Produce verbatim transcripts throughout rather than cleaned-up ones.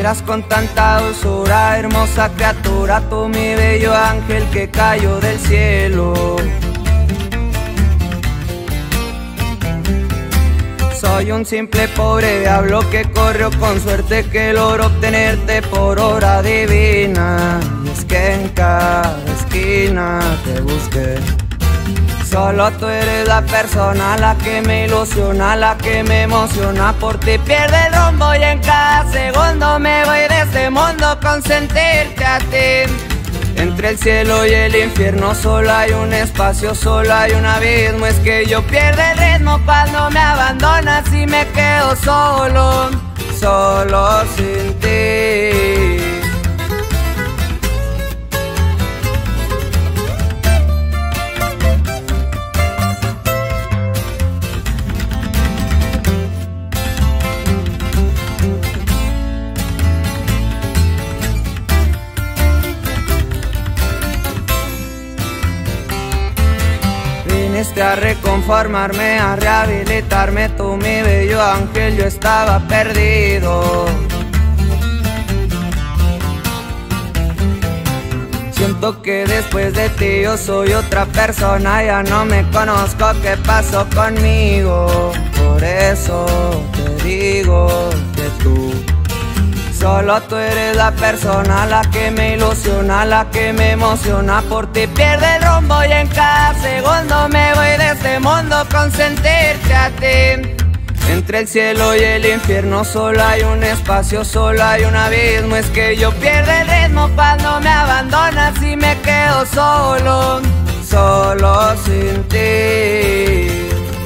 miras con tanta dulzura, hermosa criatura, tú mi bello ángel que cayó del cielo. Soy un simple pobre diablo que corrió con suerte, que logró obtenerte por obra divina. Y es que en cada esquina te busqué. Solo tú eres la persona, la que me ilusiona, la que me emociona. Por ti pierde el rumbo y en cada segundo me voy de este mundo con sentirte a ti. Entre el cielo y el infierno solo hay un espacio, solo hay un abismo. Es que yo pierdo el ritmo cuando me abandonas y me quedo solo, solo sin ti. Viniste a reconformarme, a rehabilitarme, tú mi bello ángel, yo estaba perdido. Siento que después de ti yo soy otra persona, ya no me conozco, ¿qué pasó conmigo? Por eso te digo que tú, solo tú eres la persona, la que me ilusiona, la que me emociona. Por ti pierde el rumbo y en cada segundo me voy de este mundo con sentirte a ti. Entre el cielo y el infierno solo hay un espacio, solo hay un abismo. Es que yo pierdo el ritmo cuando me abandonas y me quedo solo, solo sin ti.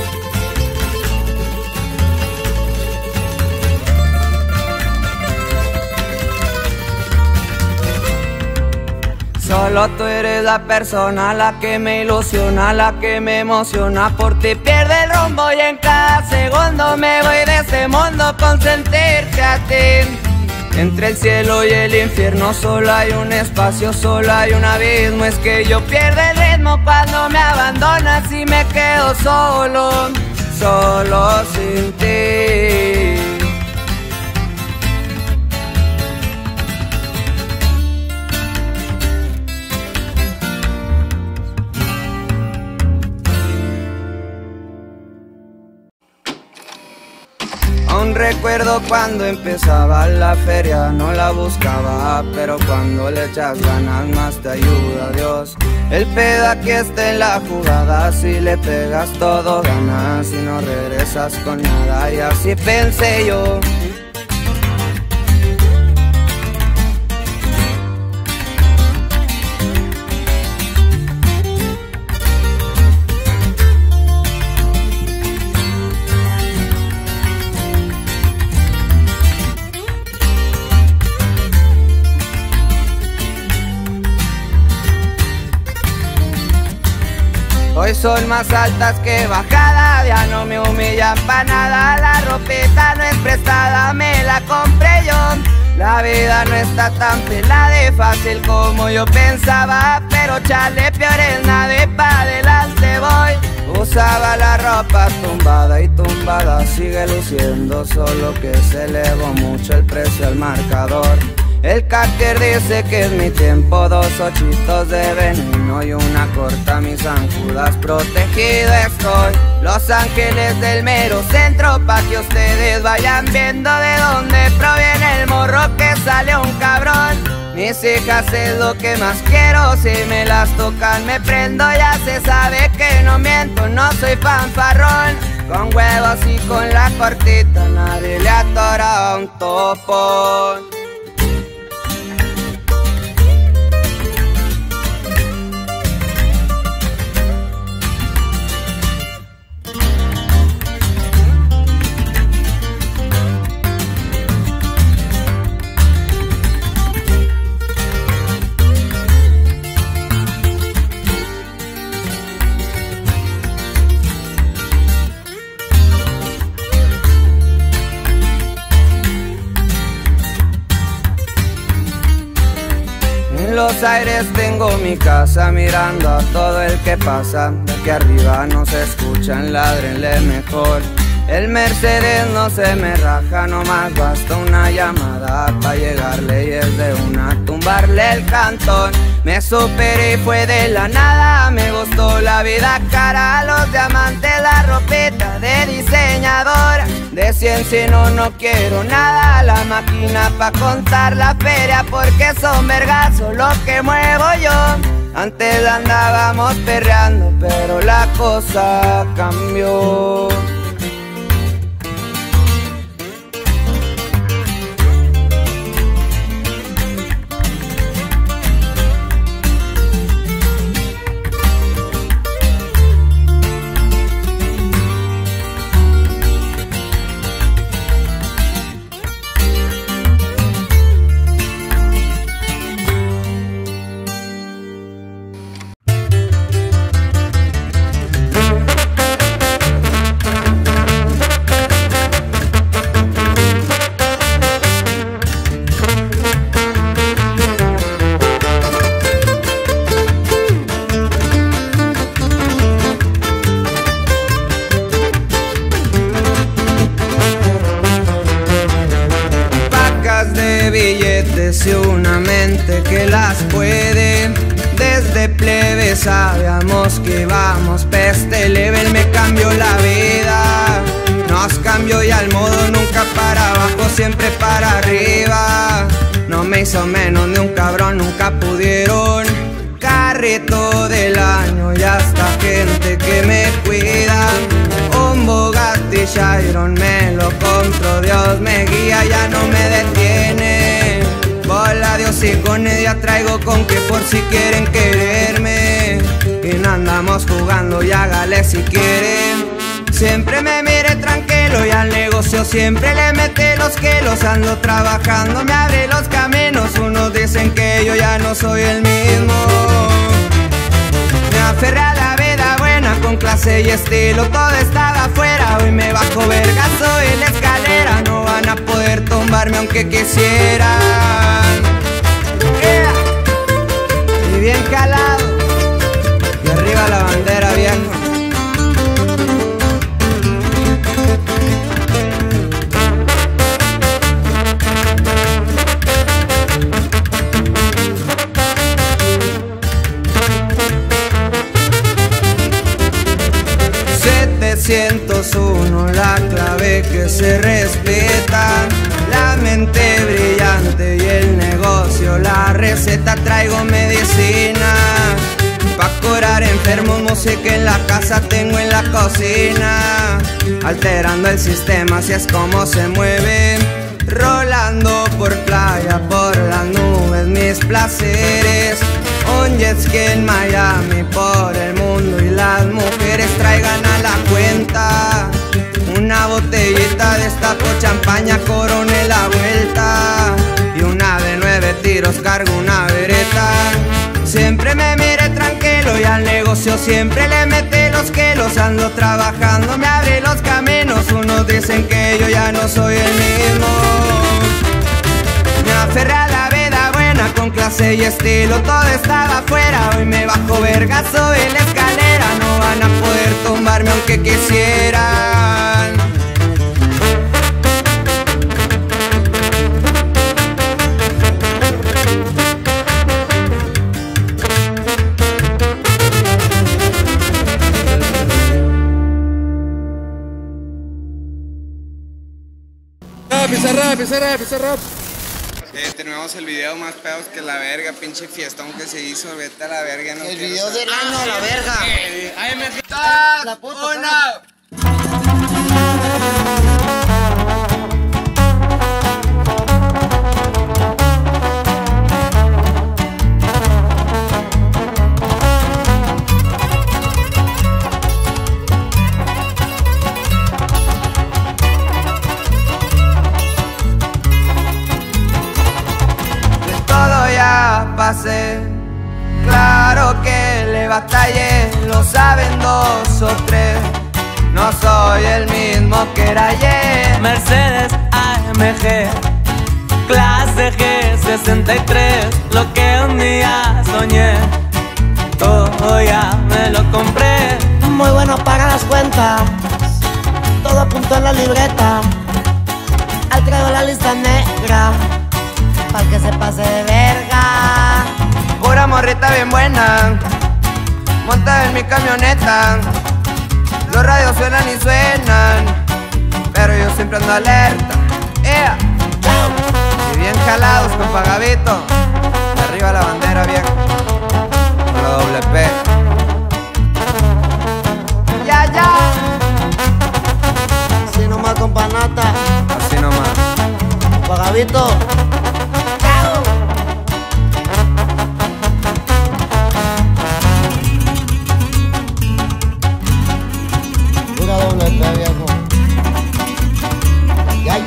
Solo tú eres la persona, la que me ilusiona, la que me emociona. Por ti pierde el rumbo y en cada segundo me voy de este mundo con sentirte a ti. Entre el cielo y el infierno solo hay un espacio, solo hay un abismo. Es que yo pierdo el ritmo cuando me abandonas y me quedo solo, solo sin ti. Aún recuerdo cuando empezaba la feria, no la buscaba, pero cuando le echas ganas más te ayuda Dios. El pedo aquí está en la jugada, si le pegas todo ganas y no regresas con nada, y así pensé yo. Hoy son más altas que bajadas, ya no me humillan pa' nada. La ropita no es prestada, me la compré yo. La vida no está tan pelada y fácil como yo pensaba, pero chale, peor es nada y pa' adelante voy. Usaba la ropa tumbada y tumbada sigue luciendo, solo que se elevó mucho el precio al marcador. El cáter dice que es mi tiempo, dos ochitos de veneno y una corta, mis zancudas, protegido estoy. Los ángeles del mero centro, pa' que ustedes vayan viendo de dónde proviene el morro que sale un cabrón. Mis hijas es lo que más quiero, si me las tocan me prendo, ya se sabe que no miento, no soy fanfarrón. Con huevos y con la cortita nadie le atora un topón. En los aires tengo mi casa, mirando a todo el que pasa. De aquí arriba no se escuchan, ládrenle mejor. El Mercedes no se me raja, nomás basta una llamada pa' llegarle y es de una tumbarle el cantón. Me superé y fue de la nada, me gustó la vida cara, los diamantes, la ropita de diseñadora. De cien si no, no quiero nada, la máquina pa' contar la feria porque son vergazos lo que muevo yo. Antes la andábamos perreando, pero la cosa cambió. Y una mente que las puede. Desde plebe sabíamos que íbamos peste leve. Me cambió la vida, nos cambió y al modo nunca para abajo, siempre para arriba. No me hizo menos ni un cabrón, nunca pudieron. Carrito del año y hasta gente que me cuida. Un Bugatti Chiron me lo compro, Dios me guía, ya no me detiene. Bola Dios y con ella traigo con que por si quieren quererme. Y no andamos jugando y hágale si quieren. Siempre me mire tranquilo y al negocio siempre le mete los kilos. Ando trabajando, me abre los caminos. Unos dicen que yo ya no soy el mismo. Me aferré a la vida buena con clase y estilo. Todo estaba afuera, hoy me bajo vergazo en la escalera. No van a poder tumbarme aunque quisieran. Yeah. Y bien calado, y arriba la bandera, viejo. setecientos uno, la clave que se respeta. La mente brillante y el negocio, la receta. Traigo medicina pa' curar enfermos, música en la casa, tengo en la cocina. Alterando el sistema, así es como se mueve. Rolando por playa, por las nubes, mis placeres. Un jet ski en Miami, por el mundo y las mujeres traigan a la cuenta. Una botellita de esta por champaña, corone la vuelta. Y una de nueve tiros, cargo una vereta. Siempre me mire tranquilo y al negocio siempre le mete los kilos. Ando trabajando, me abre los caminos. Unos dicen que yo ya no soy el mismo. Me aferré a la vida buena con clase y estilo. Todo estaba afuera, hoy me bajo vergazo en la escalera. No van a poder tumbarme aunque quisieran. Pizarra, pizarra, pizarra. Eh, terminamos el video más pedos que la verga, pinche fiestón que se hizo, vete a la verga. No el quiero video saber. del año a la verga. Eh, A M G. La puta, Una. Pasé, claro que le batallé, lo saben dos o tres. No soy el mismo que era ayer. Mercedes A M G, clase G sesenta y tres, lo que un día soñé, todo ya me lo compré. Muy bueno para las cuentas, todo todo apunto en la libreta. Ahí traigo la lista negra, pa'l que se pase de verga. Pura morrita bien buena, montada en mi camioneta. Los radios suenan y suenan, pero yo siempre ando alerta. ¡Ea! Y bien jalados con Pagavito. Arriba la bandera bien, con la doble P. ¡Ya, ya! Así nomás con panata, Así nomás. con Pagavito. ¡Chao! Pura doble P, viejo. Ay, ay.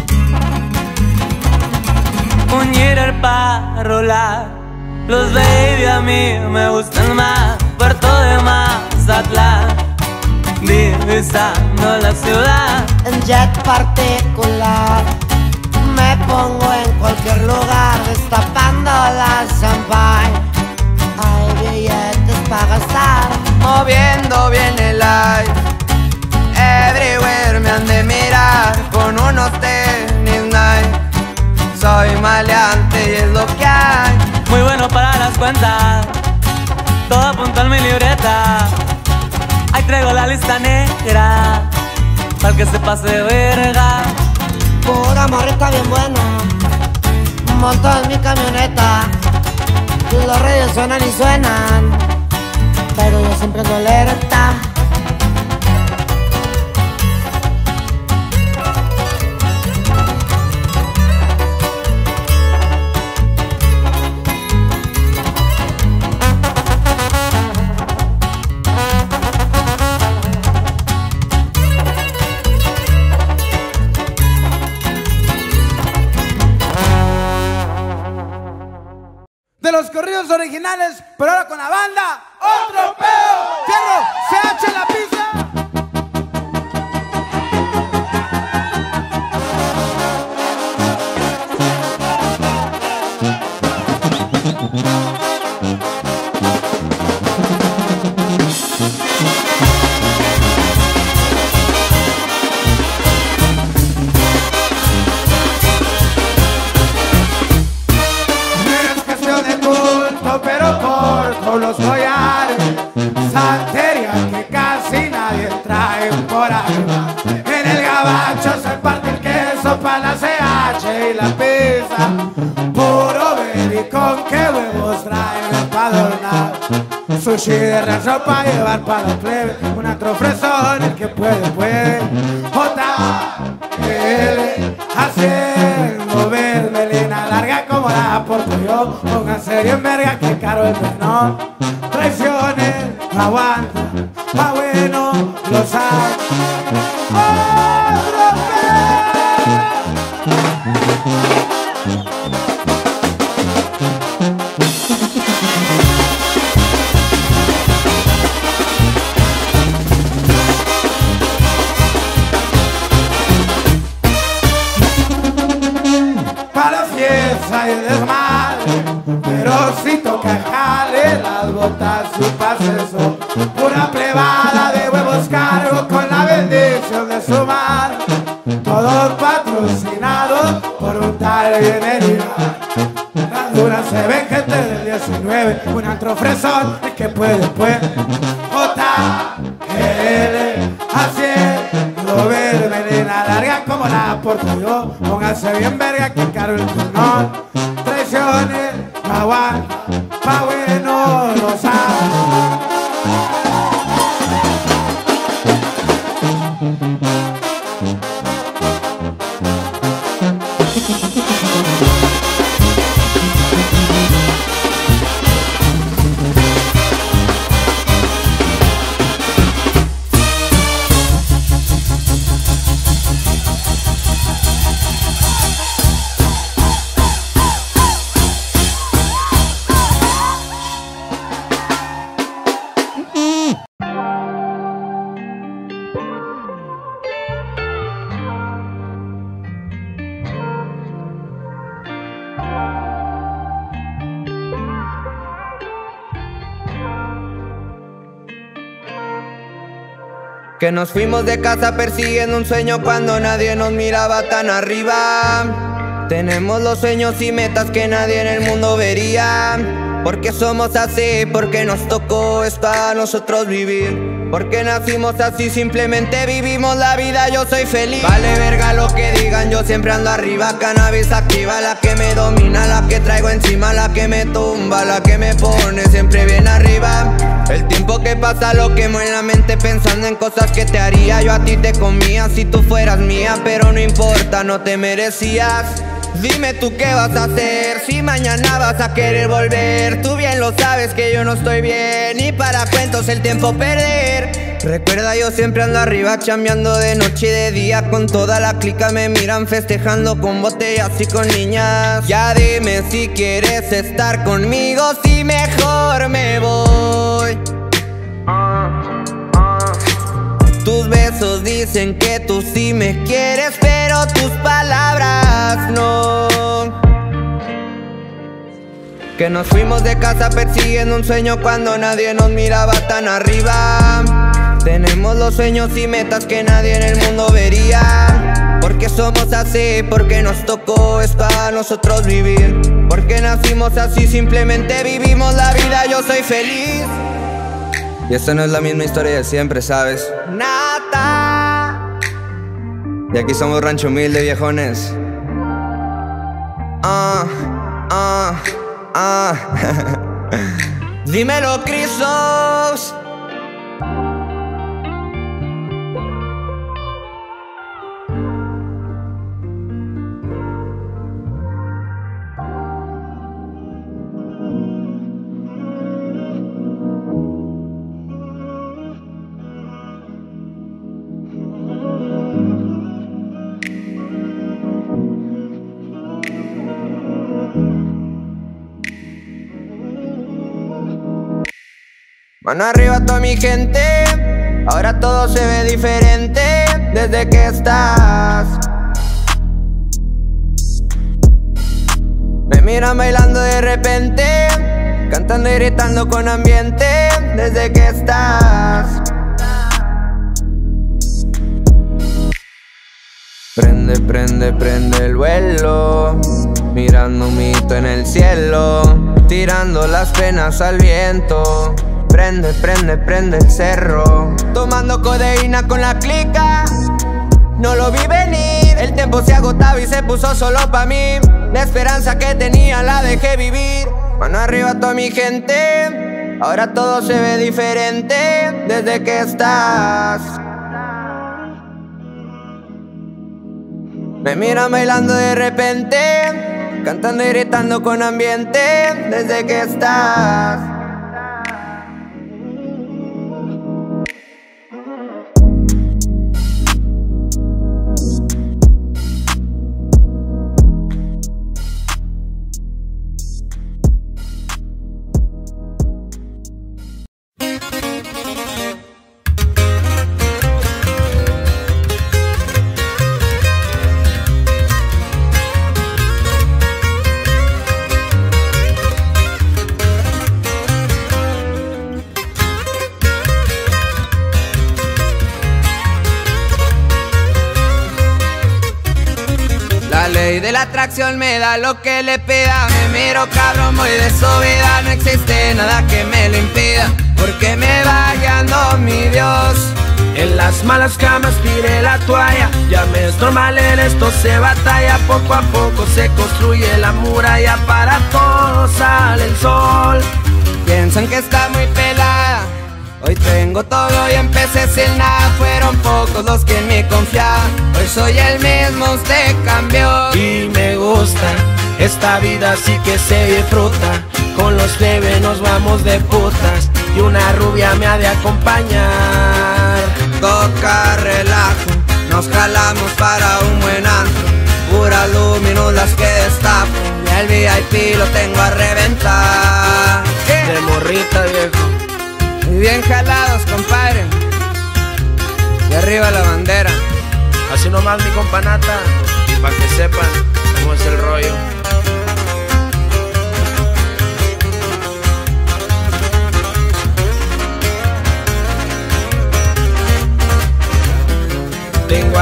Muñeca para rolar, los baby a mí me gustan más. Puerto de Mazatlán, divisando la ciudad. En jet particular me pongo en cualquier lugar, destapando la champagne. Hay billetes para gastar, Moviendo bien el live, everywhere me han de mirar. Con unos tenis Nike, soy maleante y es lo que hay. Muy bueno para las cuentas, todo apunto en mi libreta. Ahí traigo la lista negra, pa'l que se pase de verga. pura morrita bien buena, monto en mi camioneta. Los radios suenan y suenan, pero yo siempre ando alerta. De los corridos originales, pero ahora con la banda Otro Pedo. Fierro, C H en la pista. Pero corto los collares, santería que casi nadie trae por ahí. En el gabacho se parte el queso para la C H y la pizza. Puro baby con qué huevos traen para adornar. Sushi de rancho para llevar para los plebes. Un antro fresón, el que puede, puede. J L haciendo ver melena larga como la porto yo. Pónganse bien verga que caro el menor. Traiciones, no aguanta, pa' bueno los hay. ¡Otro y el desmadre, pero si toca jale las botas y pase eso. Una plebada de huevos cargo con la bendición de su madre. Todos patrocinados por un tal bienvenida. Las duras se ven gente del diecinueve, un antro fresón el que puede, puede. J L haciendo ver melena larga como la porto yo. Póngase bien verga que caro el menor. Traiciones, no aguanta, pa' bueno lo sabe. Que nos fuimos de casa persiguiendo un sueño cuando nadie nos miraba tan arriba. Tenemos los sueños y metas que nadie en el mundo vería. Porque somos así, porque nos tocó esto a nosotros vivir. Porque nacimos así, simplemente vivimos la vida, yo soy feliz. Vale verga lo que digan, yo siempre ando arriba. Cannabis activa, la que me domina, la que traigo encima, la que me tumba, la que me pone siempre bien arriba. El tiempo que pasa lo quemo en la mente pensando en cosas que te haría. Yo a ti te comía si tú fueras mía, pero no importa, no te merecías. Dime tú qué vas a hacer, si mañana vas a querer volver. Tú bien lo sabes que yo no estoy bien y para cuentos el tiempo perder. Recuerda yo siempre ando arriba chambeando de noche y de día. Con toda la clica me miran festejando con botellas y con niñas. Ya dime si quieres estar conmigo, si mejor me voy. Tus besos dicen que tú sí me quieres, pero tus palabras no. Que nos fuimos de casa persiguiendo un sueño cuando nadie nos miraba tan arriba. Tenemos los sueños y metas que nadie en el mundo vería. Porque somos así, porque nos tocó esto a nosotros vivir. Porque nacimos así, simplemente vivimos la vida, yo soy feliz. Y esta no es la misma historia de siempre, ¿sabes? Nada. Y aquí somos rancho humilde, viejones. Ah, ah, ah. Dímelo, Crisos. Mano arriba a toda mi gente, ahora todo se ve diferente desde que estás. Me miran bailando de repente, cantando y gritando con ambiente desde que estás. Prende, prende, prende el vuelo, mirando un mito en el cielo, tirando las penas al viento. Prende, prende, prende el cerro, tomando codeína con la clica. No lo vi venir, el tiempo se agotaba y se puso solo pa' mí. La esperanza que tenía la dejé vivir. Mano arriba a toda mi gente, ahora todo se ve diferente desde que estás. Me miran bailando de repente, cantando y gritando con ambiente desde que estás. La ley de la atracción me da lo que le pida. Me miro cabrón, voy de su vida. No existe nada que me lo impida, porque me va guiando mi Dios. En las malas camas tiré la toalla. Ya me es normal, en esto se batalla. Poco a poco se construye la muralla. Para todos sale el sol. Piensan que está muy pelada, hoy tengo todo y empecé sin nada. Fueron pocos los que en mí confiaban, hoy soy el mismo, usted cambió. Y me gusta, esta vida sí que se disfruta. Con los plebes nos vamos de putas y una rubia me ha de acompañar. Toca relajo, nos jalamos para un buen antro. Puras luminos las que destapo, y el V I P lo tengo a reventar. De morrita, viejo. Y bien jalados, compadre. Y arriba la bandera. Así nomás mi companata, y pa' que sepan cómo es el rollo.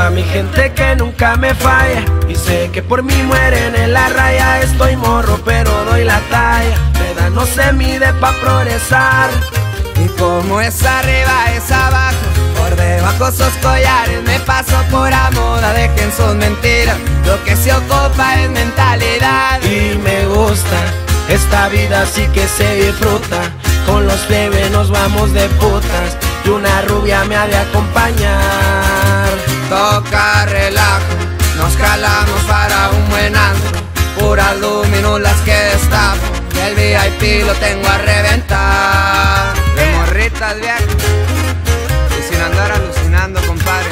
Pa' mi gente que nunca me falla, y sé que por mí mueren en la raya. Estoy morro pero doy la talla, la edad no se mide pa' progresar. Y como es arriba es abajo, por debajo esos collares me paso por a moda. Dejen sus mentiras, lo que se ocupa es mentalidad. Y me gusta esta vida así que se disfruta, con los plebes nos vamos de putas y una rubia me ha de acompañar. Toca relajo, nos calamos para un buen antro, puras luminos las que destapo, y el V I P lo tengo a reventar. De morritas viajes y sin andar alucinando, compadre.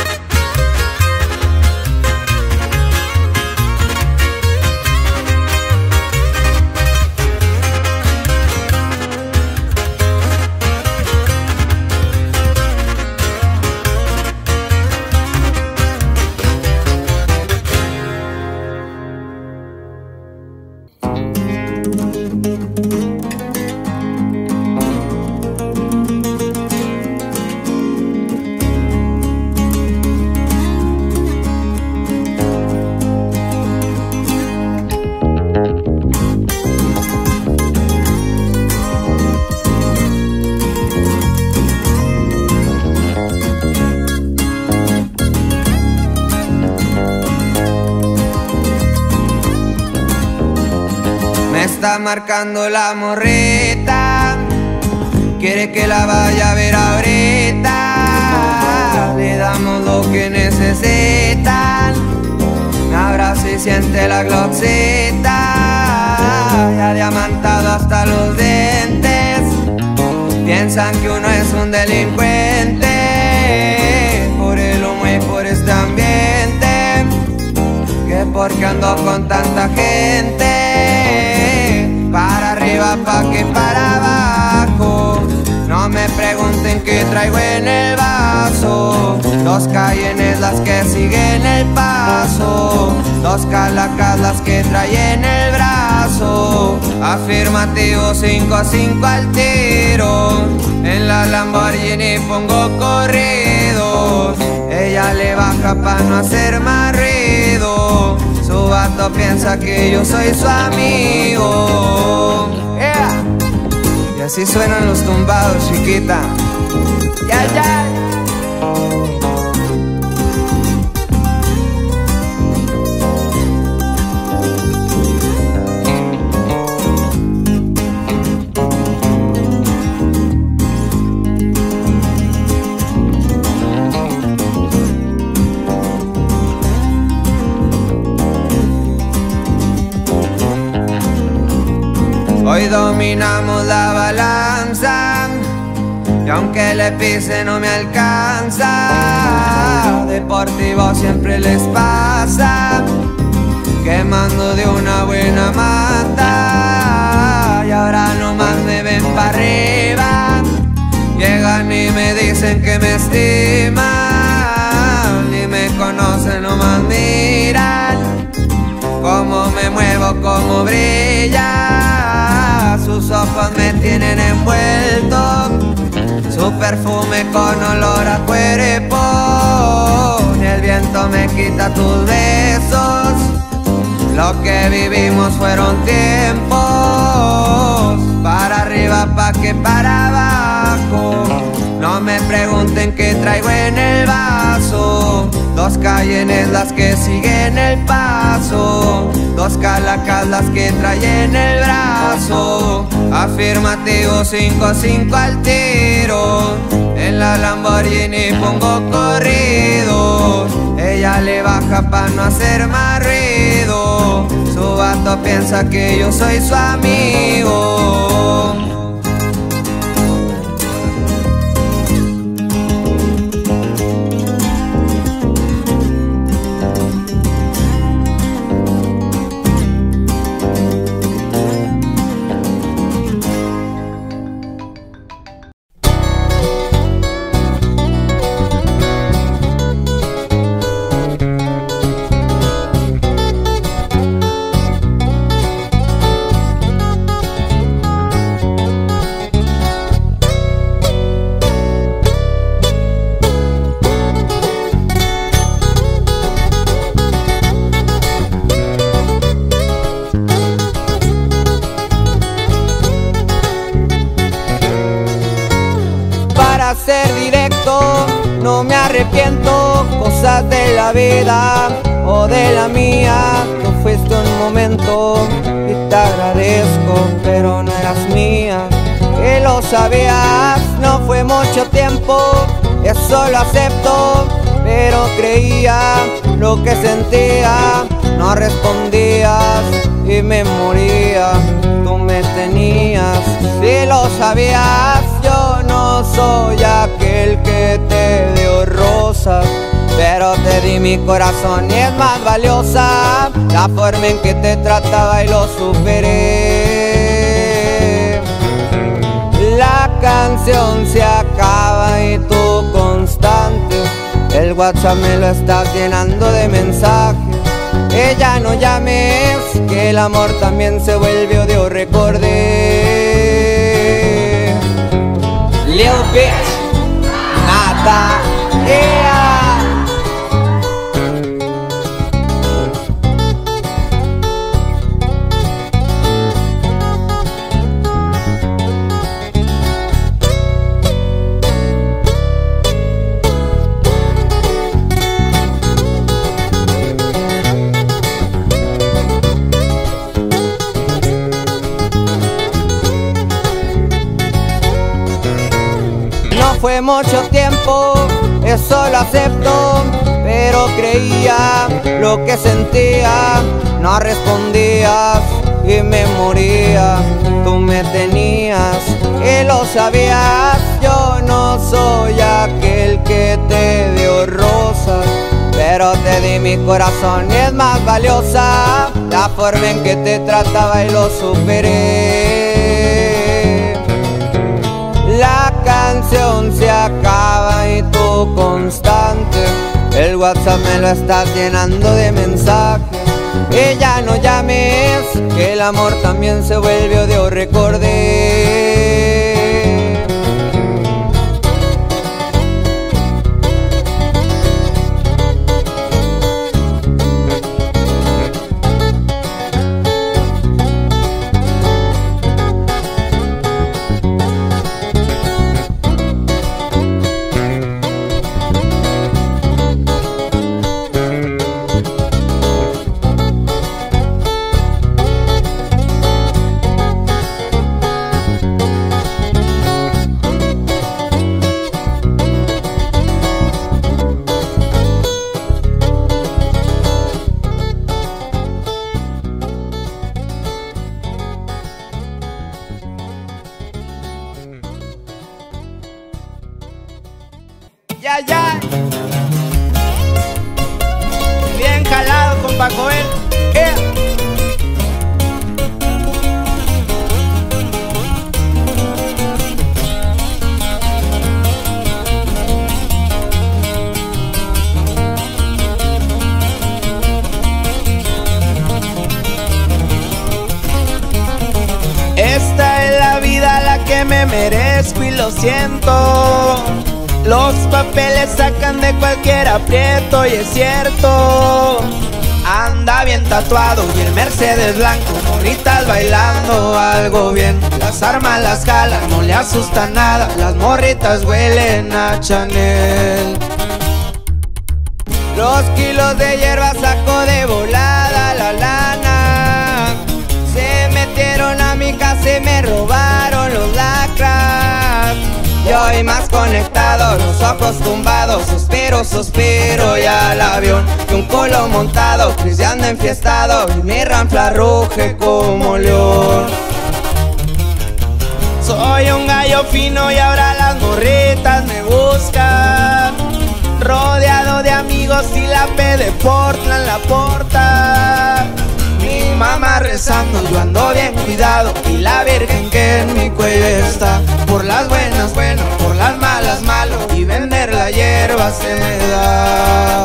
Está marcando la morrita, quiere que la vaya a ver ahorita. Le damos lo que necesitan, me abraza y siente la glocksita. Ya diamantado hasta los dientes, piensan que uno es un delincuente por el humo y por este ambiente, que porque ando con tanta gente. Para arriba pa' que para abajo, no me pregunten qué traigo en el vaso. Dos Cayennes las que siguen el paso, dos Calacas las que trae en el brazo. Afirmativo, cinco a cinco al tiro, en la Lamborghini pongo corridos. Ella le baja pa' no hacer más ruido, su vato piensa que yo soy su amigo. Yeah. Y así suenan los tumbados, chiquita. Ya, ya. Hoy dominamos la balanza, y aunque le pise no me alcanza. Deportivo siempre les pasa, quemando de una buena mata. Y ahora nomás me ven pa' arriba, llegan y me dicen que me estiman. Ni me conocen, nomás miran cómo me muevo, cómo brilla. Sus ojos me tienen envuelto, su perfume con olor a cuerpo. Ni el viento me quita tus besos, lo que vivimos fueron tiempos. Para arriba pa' que para abajo, no me pregunten qué traigo en el vaso. Dos Cayennes las que siguen el paso, dos Calacas las que trae en el brazo. Afirmativo, cinco a cinco al tiro, en la Lamborghini pongo corridos. Ella le baja pa' no hacer más ruido, su vato piensa que yo soy su amigo. Para ser directo, no me arrepiento. Cosas de la vida o de la mía. Tú fuiste un momento y te agradezco, pero no eras mía. Que lo sabías, no fue mucho tiempo, eso lo acepto. Pero creía lo que sentía, no respondías y me moría. Tú me tenías, si lo sabías. Yo no soy aquel que te dio rosas, pero te di mi corazón y es más valiosa la forma en que te trataba y lo superé. La canción se acaba y tú constante. El WhatsApp me lo estás llenando de mensajes. Ella no llames, que el amor también se vuelve odio, recordé. Lil bitch, nada, yeah. Fue mucho tiempo, eso lo acepto, pero creía lo que sentía, no respondías y me moría. Tú me tenías y lo sabías. Yo no soy aquel que te dio rosas, pero te di mi corazón y es más valiosa la forma en que te trataba y lo superé. La canción se acaba y tú constante. El WhatsApp me lo estás llenando de mensajes. Y ya no llames, que el amor también se vuelve odio, recordé. Ya, ya. Bien jalado con Paco él. Eh. Esta es la vida la que me merezco y lo siento. Los papeles sacan de cualquier aprieto y es cierto. Anda bien tatuado y el Mercedes blanco, morritas bailando algo bien. Las armas las jalan, no le asusta nada, las morritas huelen a Chanel. Los kilos de hierba saco de volada la lana. Se metieron a mi casa y me robaron los lacras. Y hoy más conectado, los ojos tumbados, suspiro, suspiro y al avión. Y un culo montado, cristiano enfiestado, y mi ranfla ruge como león. Soy un gallo fino y ahora las morritas me buscan. Rodeado de amigos y la P de Portland la porta. Mi mamá rezando, yo ando bien cuidado, y la virgen que en mi cuello está. Por las buenas, bueno, por las malas, malo, y vender la hierba se me da.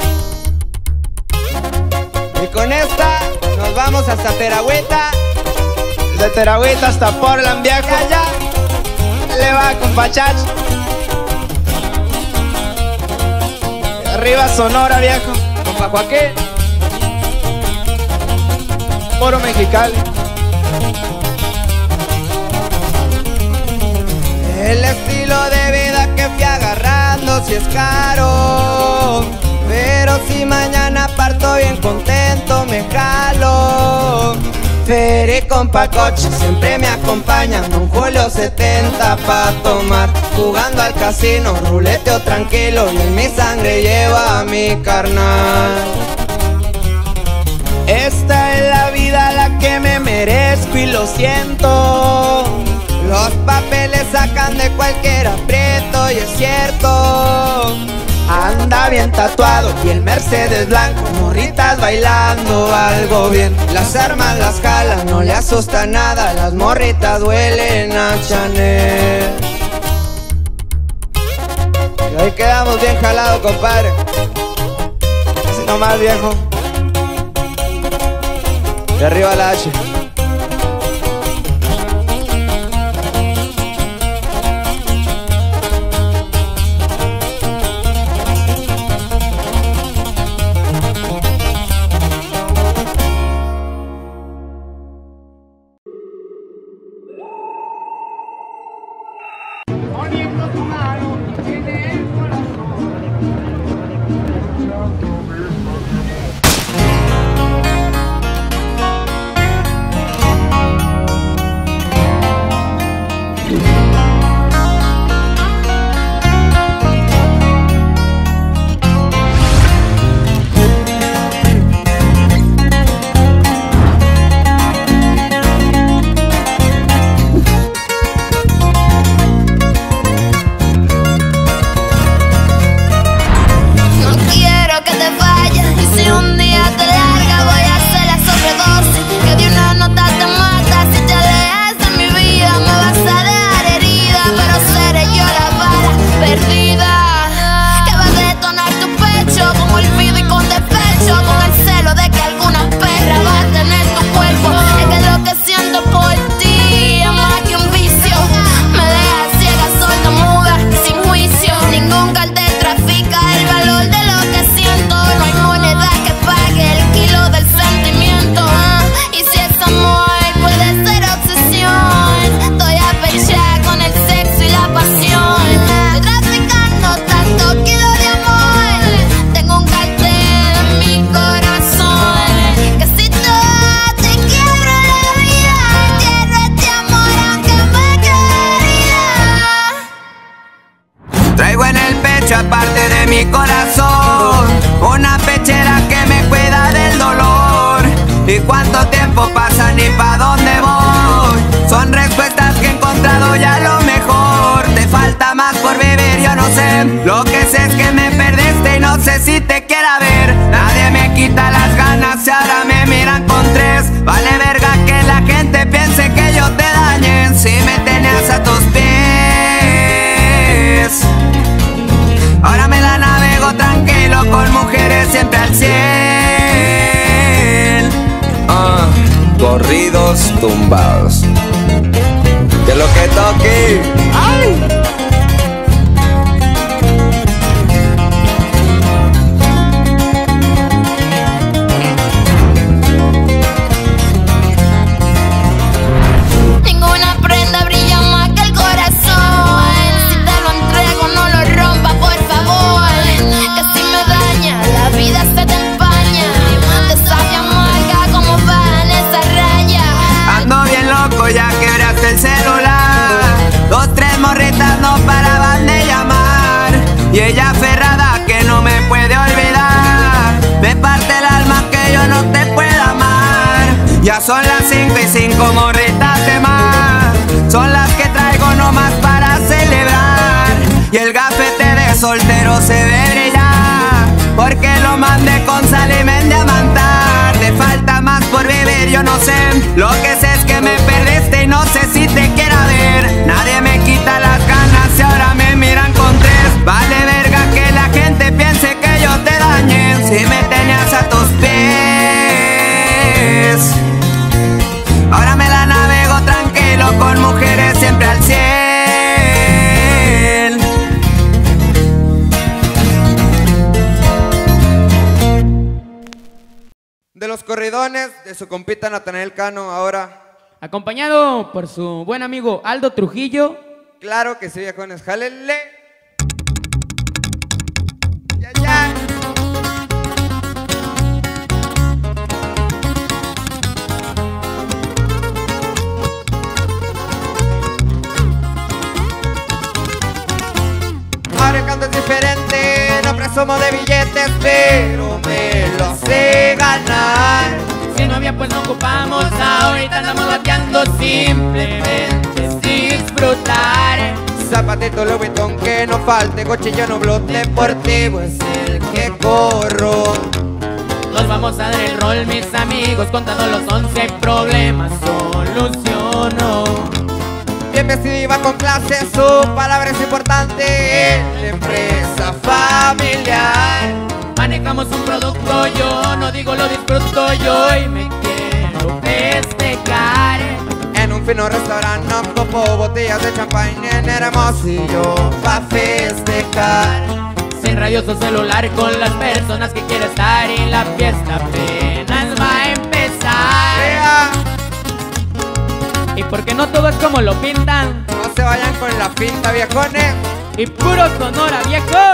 Y con esta nos vamos hasta Teragüita. De Teragüita hasta Portland, viejo. Ya, ya. Le va con Pachach. Arriba Sonora, viejo. Con Pajoaquín. Puro Mexicali. El estilo de vida si es caro, pero si mañana parto bien contento me jalo. Ferry con Pacoche siempre me acompañan, un Julio setenta pa' tomar, jugando al casino, ruleteo tranquilo y en mi sangre lleva a mi carnal. Esta es la vida la que me merezco y lo siento. Los papeles sacan de cualquier aprieto y es cierto. Anda bien tatuado y el Mercedes blanco, morritas bailando algo bien. Las armas las jalan, no le asusta nada, las morritas huelen a Chanel. Y hoy quedamos bien jalados, compadre. Así nomás, viejo. De arriba la H. Aparte de mi corazón, una pechera que me cuida del dolor. Y cuánto tiempo pasa ni pa' dónde voy, son respuestas que he encontrado ya lo mejor. Te falta más por vivir, yo no sé, lo que sé es que me perdiste y no sé si te quiera ver. Nadie me quita las ganas y ahora me miran con tres. Vale verga que la gente piense que yo te dañé, si me tenías a tus pies. Ahora me la navego tranquilo con mujeres siempre al cien. Ah, corridos tumbados. Que lo que toque. ¡Ay! Ninguna prenda brilla más que el corazón. Si te lo entrego no lo rompa, por favor, que si me daña la vida se te empaña. Te sabe amarga como va en esa raya. Ando bien loco, ya quebraste el celular. Dos, tres morritas no paraban de llamar. Y ella aferrada que no me puede olvidar. Me parte el alma que yo no te pueda amar. Ya son las cinco y cinco morritas de más. Son las que traigo nomás para celebrar. Y el gafete de soltero se ve brillar, porque lo mandé con sal y me diamantar. Te falta más por vivir, yo no sé, lo que sé es que me perdiste y no sé si te quiera ver. Nadie me quita las ganas y ahora me miran con tres. Vale verga que la gente piense que yo te dañé, si me tenías a tus pies. Ahora me la navego tranquilo con mujeres siempre al cien. De los corridones de su compita Natanael Cano, ahora acompañado por su buen amigo Aldo Trujillo. Claro que sí, viejones, jálele. canto es diferente, no presumo de billetes, pero me lo sé ganar. Si novia pues no ocupamos, ahorita andamos bateando, simplemente es disfrutar. Zapatito Louis Vuitton que no falte, coche no blog deportivo es el que corro. Nos vamos a dar el rol, mis amigos, contando los once problemas, soluciono. Bien vestido y va con clase, su palabra es importante en la empresa familiar. Manejamos un producto, yo no digo lo disfruto yo y me quiero festejar. En un fino restaurante no copo botellas de champagne en Hermosillo pa' festejar. Sin radioso celular con las personas que quiero estar y la fiesta apenas va a empezar. Yeah. Y porque no todo es como lo pintan, no se vayan con la finta, viejones. Y puro Sonora, viejo.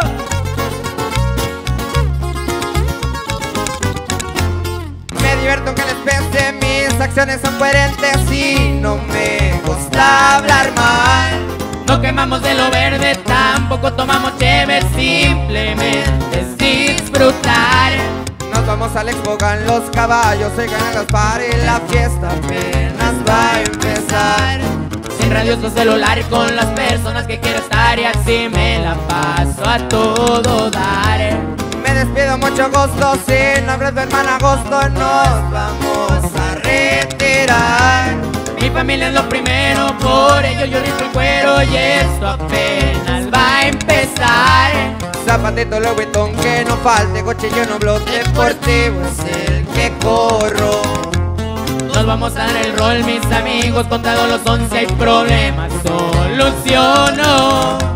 Me divierto que les pese, mis acciones son coherentes y no me gusta hablar mal. No quemamos de lo verde, tampoco tomamos cheve, simplemente es disfrutar. Nos vamos al Expogan, los caballos se ganan las pares, la fiesta apenas va a empezar. Sin radioso celular con las personas que quiero estar y así me la paso a todo dar. Me despido, mucho gusto, sin nombre de hermana agosto, nos vamos a retirar. Mi familia es lo primero, por ello yo rizo el cuero y esto apenas va a empezar. Zapatito Louis Vuitton que no falte, coche no blog deportivo es el que corro. Nos vamos a dar el rol, mis amigos, contado los once hay problemas, soluciono.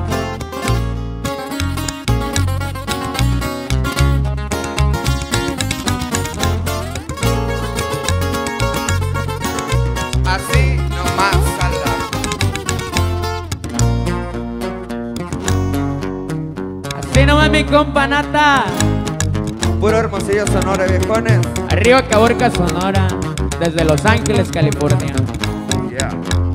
Así nomás ala. Así nomás mi compa Nata. Puro Hermosillo, Sonora, viejones. Arriba Caborca, Sonora, desde Los Ángeles, California. Yeah.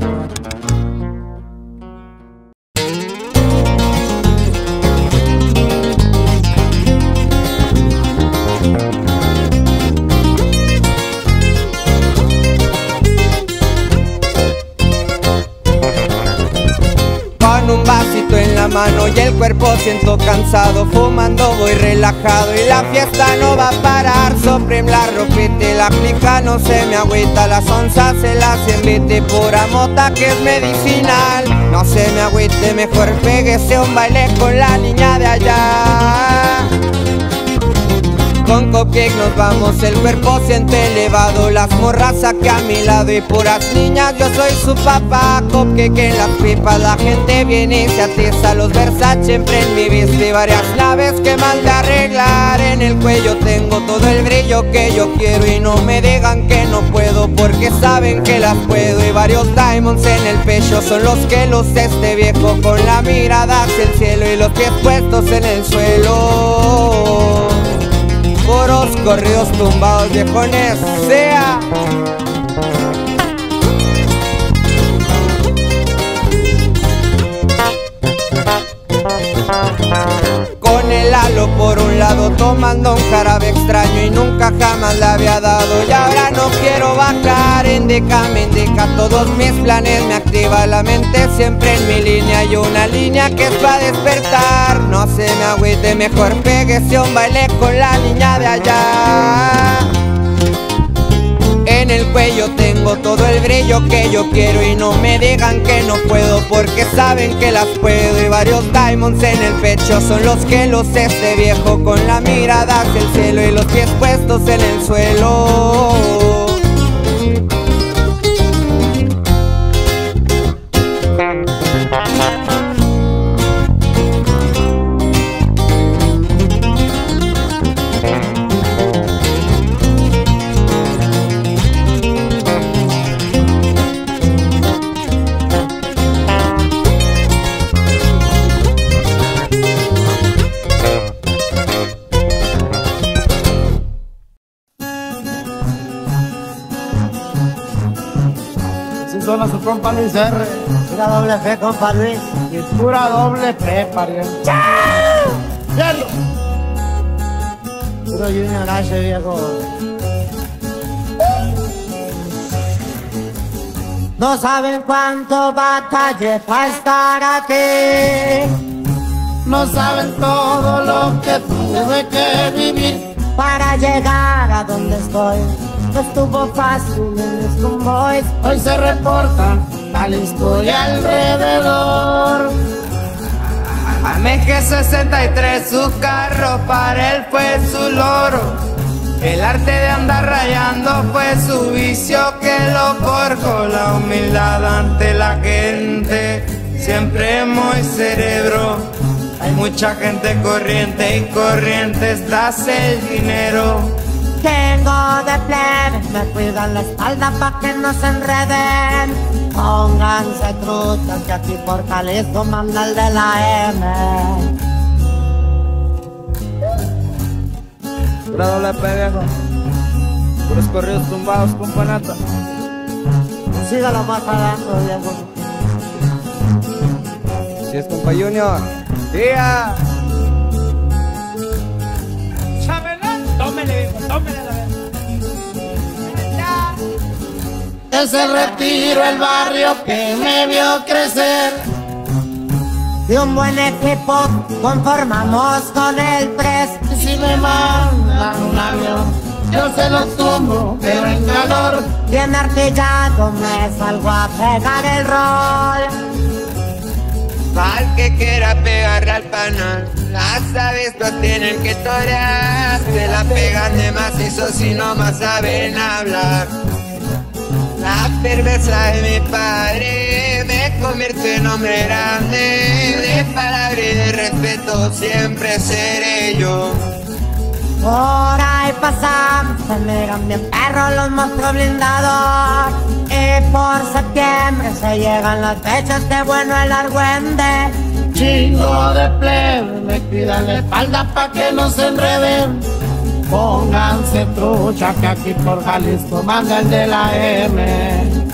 Con un vasito en la mano y el cuerpo siento cansado, fumando voy relajado y la fiesta no va a parar. Supreme la ropita y la clica no se me agüita, las onzas se las invite, pura mota que es medicinal. No se me agüite, mejor péguese un baile con la niña de allá. Con Cupcake nos vamos, el cuerpo siente elevado, las morras aquí a mi lado y puras niñas, yo soy su papá. Cupcake en las pipas, la gente viene y se atiza, los Versace siempre en mi vista y varias naves que mandé a arreglar. En el cuello tengo todo el brillo que yo quiero y no me digan que no puedo, porque saben que las puedo. Y varios diamonds en el pecho son los que luce este viejo, con la mirada hacia el cielo y los pies puestos en el suelo. Puros corridos tumbados, viejones, sea. Con el halo por un lado, tomando un jarabe extraño y nunca jamás le había dado. Y ahora no quiero bajar, indica, me indica todos mis planes, me activa la mente siempre en mi línea. Y una línea que es para despertar, no se me agüite, mejor péguese un baile con la niña de allá. En el cuello tengo todo el brillo que yo quiero y no me digan que no puedo, porque saben que las puedo. Y varios diamonds en el pecho son los que luce este viejo, con la mirada hacia el cielo y los pies puestos en el suelo. Son a su compa Luis R, Pura doble fe, compa Luis. Y pura doble fe, pariente. ¡Hielo! Puro Junior H, viejo. No saben cuánto batallé para estar aquí. No saben todo lo que tuve que vivir para llegar a donde estoy. No estuvo fácil en los convoys. Hoy se reporta tal historia alrededor. M G sesenta y tres, su carro, para él fue su loro. El arte de andar rayando fue su vicio que lo forjó. La humildad ante la gente, siempre muy cerebro. Hay mucha gente corriente y corriente estás el dinero. Tengo de plebe, me cuidan la espalda pa' que no se enreden. Pónganse truchas que aquí por Jalisco manda el de la M. Pura doble P, viejo. Puros corridos tumbados con panata. Sígalo más adentro, viejo. Si es compa Junior. ¡Tía! Tómele, viejo, tómele la vez. Es el retiro, el barrio que me vio crecer. De un buen equipo conformamos con el tres. Y si me mandan un avión, yo se lo tumbo, pero en calor. Bien artillado me salgo a pegar el rol. Al que quiera pegarle al panal, las aves no tienen que torear. Se la pegan de macizo si no más saben hablar. La cerveza de mi padre me convierte en hombre grande. De palabra y de respeto siempre seré yo. Por ahí pasamos, se miran bien perros los monstruos blindados. Y por septiembre se llegan las fechas de bueno el argüende. Chingo de plebe, me cuidan la espalda pa' que no se enreden. Pónganse trucha que aquí por Jalisco manda el de la M.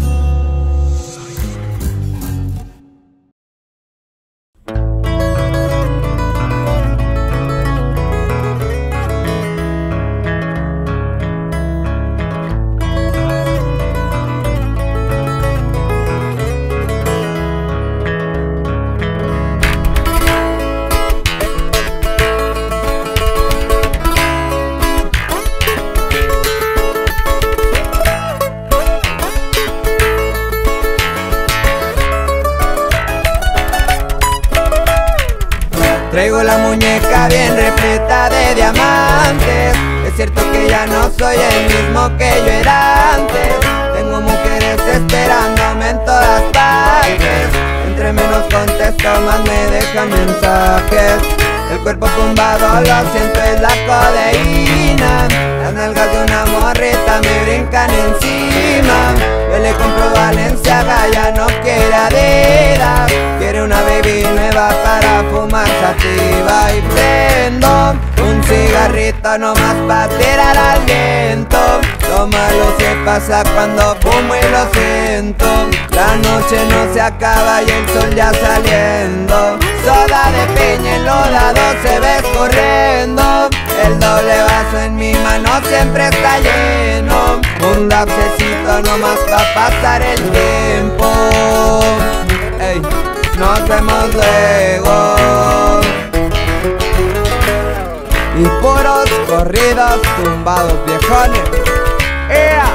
Traigo la muñeca bien repleta de diamantes. Es cierto que ya no soy el mismo que yo era antes. Tengo mujeres esperándome en todas partes. Entre menos contesto más me dejan mensajes. El cuerpo tumbado lo siento es la codeína. Las nalgas de una morrita me brincan encima. Yo le compro Balenciaga, ya no quiere Adidas. Quiere una baby nueva para fumar sativa. Y prendo un cigarrito nomás pa' tirar al viento. Lo malo se pasa cuando fumo y lo siento. La noche no se acaba y el sol ya saliendo. Soda de piña enlodado se ve corriendo. El doble vaso en mi mano siempre está lleno. Un lapsecito nomás pa' pasar el tiempo. Ey, nos vemos luego. Y puros corridos tumbados viejones. ¡Ea!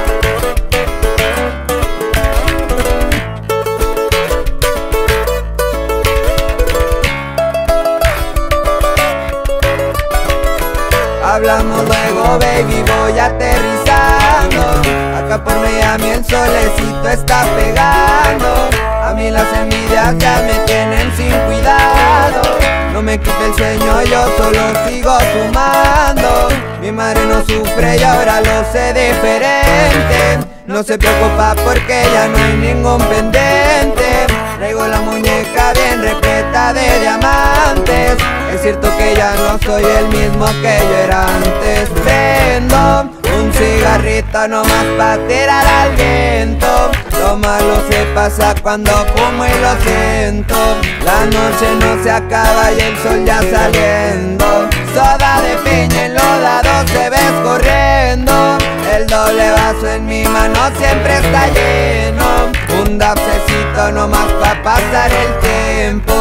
Hablamos luego, baby, voy aterrizando. Acá por Miami el solecito está pegando. A mí las envidias ya me tienen sin cuidado. No me quite el sueño, yo solo sigo fumando. Mi madre no sufre y ahora lo sé diferente. No se preocupa porque ya no hay ningún pendiente. Traigo la muñeca bien repleta de diamantes. Es cierto que ya no soy el mismo que yo era antes. Prendo un cigarrito nomás pa' tirar al viento. Lo malo se pasa cuando fumo y lo siento. La noche no se acaba y el sol ya saliendo. Soda de piña enlodado se ves corriendo. El doble vaso en mi mano siempre está lleno. Un dapsecito nomás pa' pasar el tiempo.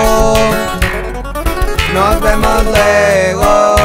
Nos vemos luego.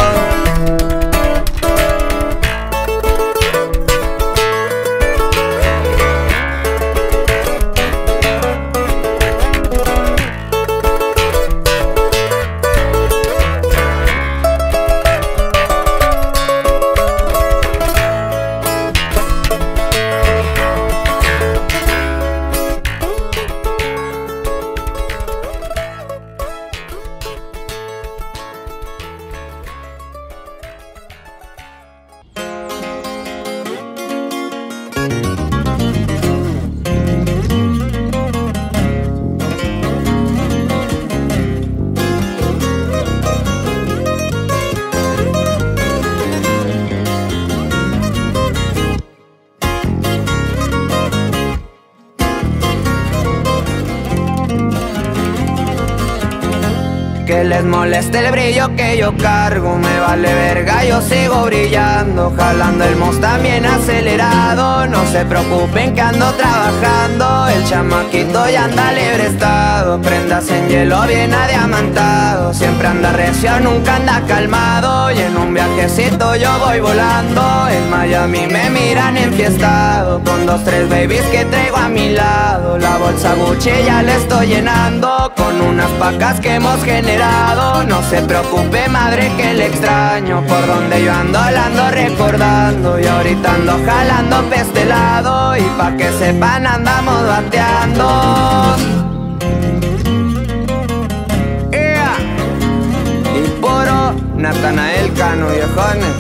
Que les moleste el brillo que yo cargo, me vale verga, yo sigo brillando. Jalando el mos también acelerado, no se preocupen que ando trabajando. El chamaquito ya anda libre estado, prendas en hielo bien adiamantado. Siempre anda recio, nunca anda calmado. Y en un viajecito yo voy volando. En Miami me miran enfiestado, con dos, tres babies que traigo a mi lado. La bolsa Gucci ya la estoy llenando, con unas pacas que hemos generado. No se preocupe madre que le extraño, por donde yo ando la ando recordando. Y ahorita ando jalando pa' este lado, y pa' que sepan andamos bateando. Yeah. Y puro Natanael Cano, viejones.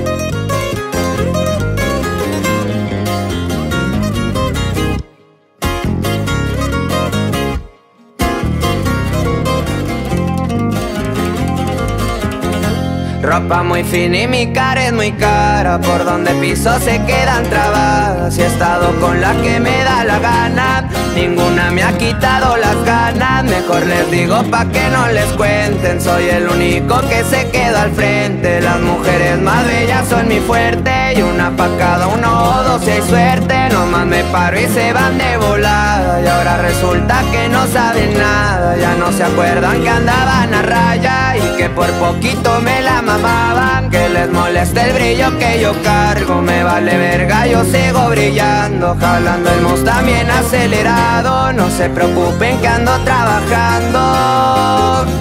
Ropa muy fina y mi cara es muy cara, por donde piso se quedan trabadas. Y he estado con la que me da la gana, ninguna me ha quitado las ganas. Mejor les digo pa' que no les cuenten, soy el único que se queda al frente. Las mujeres más bellas son mi fuerte, y una pa' cada uno o dos si hay suerte. Nomás me paro y se van de volada, y ahora resulta que no saben nada. Ya no se acuerdan que andaban a raya, y que por poquito me la mamaban. Que les moleste el brillo que yo cargo, me vale verga, yo sigo brillando. Jalando el mos también acelerado, no se preocupen que ando trabajando.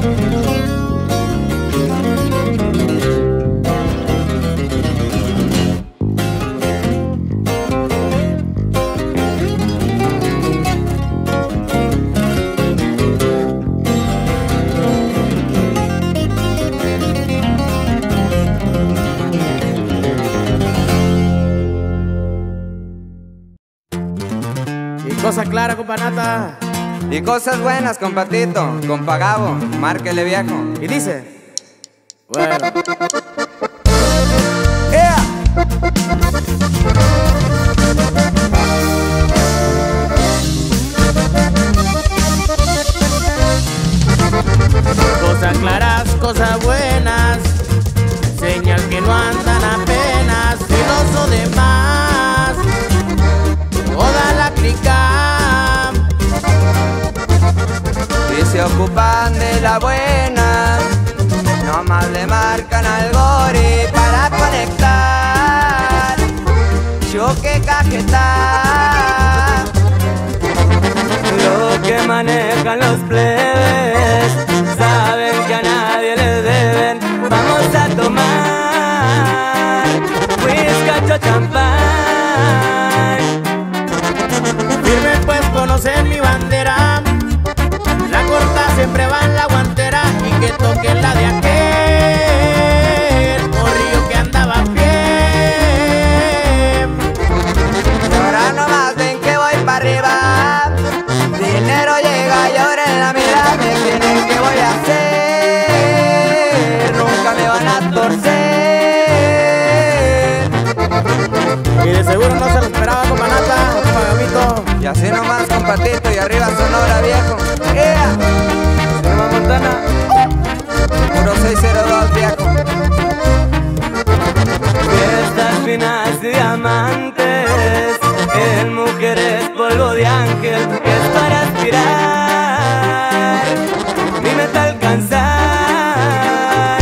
Cosa clara, compa Nata. Y cosas buenas, compa Tito, compa Gabo, márquele viejo. Y dice, bueno. Yeah. Cosas claras, cosas buenas, señal que no andan apenas, celoso de más, toda la clica. Y se ocupan de la buena, nomás le marcan al gori para conectar. Choque cajeta, lo que manejan los plebes, saben que a nadie les deben. Vamos a tomar whisky, champán. Firme pues conocen mi bandera, la corta siempre va en la guantera, y que toquen la de aquel morrillo que andaba a pie. Y ahora nomás ven que voy para arriba, dinero llega y ahora en la mirada me tienen que voy a hacer, nunca me van a torcer. Y de seguro no se lo esperaba, compa Nata, compa Gaby. Y así nomás con Patito y arriba Sonora, viejo. Yeah. Cinema Montana, puro seis cero dos, viejo. Fiestas finas de diamantes, en mujeres polvo de ángel, es para aspirar, mi meta alcanzar.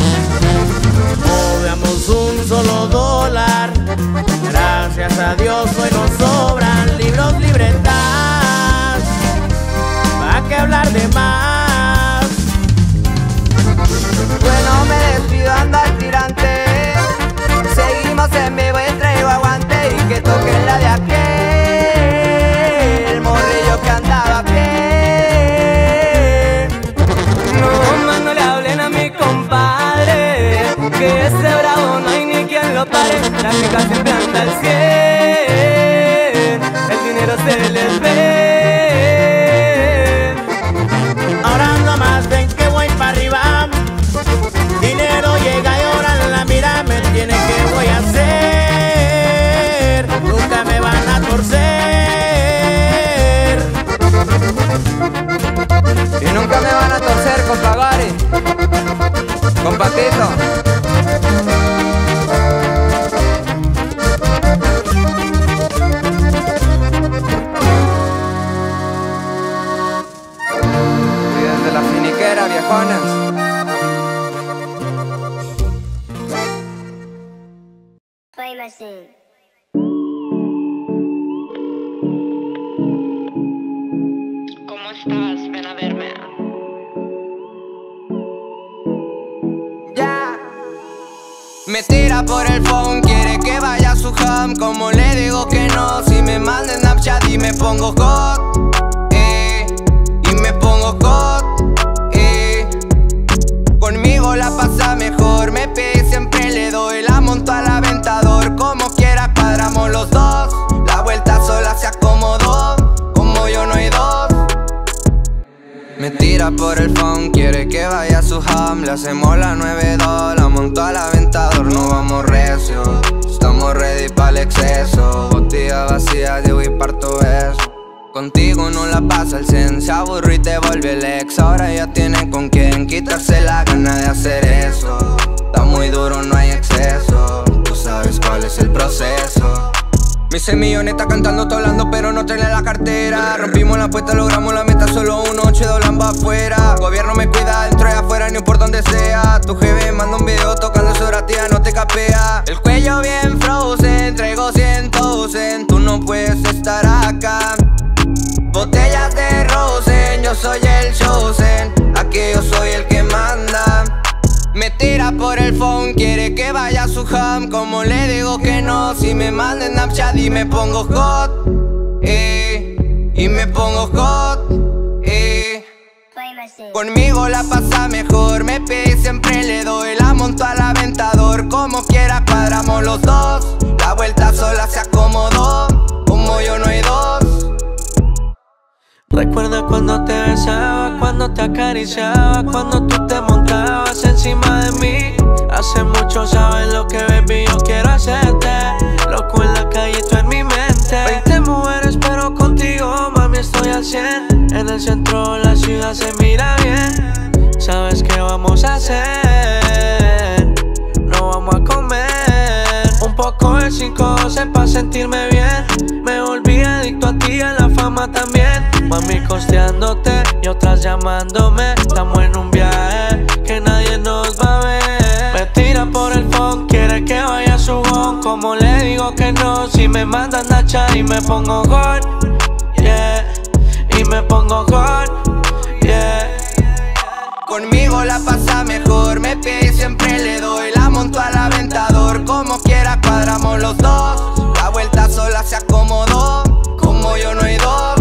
Obviamos un solo dólar, gracias a Dios hoy nos sobran libros, libretas, ¿para qué hablar de más? Bueno, me despido, anda al tirante. Seguimos en vivo y traigo aguante y que toquen la de aquel morrillo que andaba a pie. No, más no le hablen a mi compadre, que ese bravo no hay ni quien lo pare. La chica siempre anda al cien, el dinero se les ve. Ahora ando más, ven que voy para arriba. Dinero llega y ahora en la mira me tiene que voy a hacer. Nunca me van a torcer. Y nunca me van a torcer, compa Gary, con Patito. Y desde la finiquera, viejonas. ¿Cómo estás? Ven a verme. Ya. Me tira por el phone, quiere que vaya a su home. Como le digo que no, si me manda Snapchat y me pongo hot, eh, y me pongo hot, eh. Conmigo la pasa mejor, me pide siempre le doy. La monto al aventador, como quiera cuadramos los dos. La vuelta sola se acomodó, como yo no hay dos. Me tira por el phone, quiere que vaya a su home. Le hacemos la nueve dos, la monto al aventador. No vamos recio, estamos ready para el exceso. Botella vacía, llevo y parto eso. Contigo no la pasa el cien, se aburrió y te vuelve el ex. Ahora ya tienen con quien quitarse la gana de hacer eso. Está muy duro, no hay exceso, tú sabes cuál es el proceso. Mi semilloneta cantando, todo hablando, pero no trae la cartera. Rompimos la apuesta, logramos la meta, solo un ocho doblando afuera. Gobierno me cuida dentro y afuera, ni por donde sea. Tu jefe manda un video tocando su tía, no te capea. El cuello bien frozen, traigo cien thousand. Tú no puedes estar acá. Botellas de Rosen, yo soy el chosen. Aquí yo soy el que manda. Me tira por el phone, quiere que vaya a su home. Como le digo que no, si me manda Snapchat y me pongo hot, eh, y me pongo hot, eh. Conmigo la pasa mejor, me pide siempre le doy. La monto al aventador, como quiera cuadramos los dos. La vuelta sola se acomodó, como yo no hay dos. Recuerda cuando te besaba, cuando te acariciaba, cuando tú te montabas encima de mí. Hace mucho sabes lo que baby yo quiero hacerte. Loco en la calle, tú en mi mente. Veinte mujeres pero contigo, mami, estoy al cien. En el centro de la ciudad se mira bien. ¿Sabes qué vamos a hacer? No vamos a comer un poco de psicosis pa' sentirme bien. Me volví adicto a ti, a la fama también. Mami costeándote y otras llamándome. Estamos en un viaje que nadie nos va a ver. Me tira por el phone, quiere que vaya a su home. Como le digo que no, si me mandan a chat y me pongo hot, yeah, y me pongo hot, yeah. Conmigo la pasa mejor, me pide siempre le doy. La monto al aventador, como quiera cuadramos los dos. La vuelta sola se acomodó, como yo no hay dos.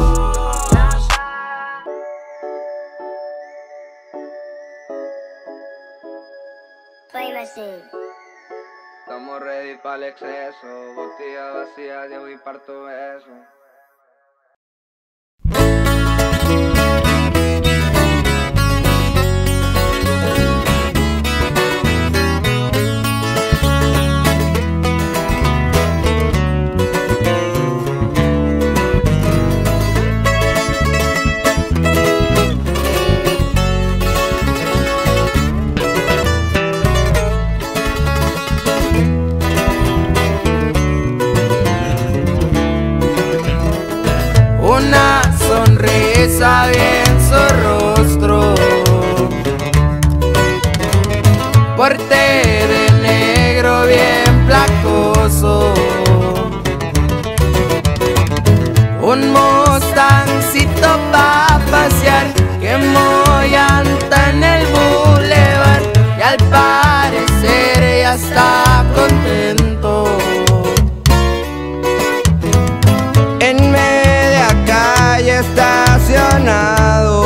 Estamos ready para el exceso, botella vacía, llevo y parto eso. porte de negro bien placoso, un Mustangcito pa' pasear, quemó llanta en el bulevar y al parecer ya está contento. En media calle estacionado,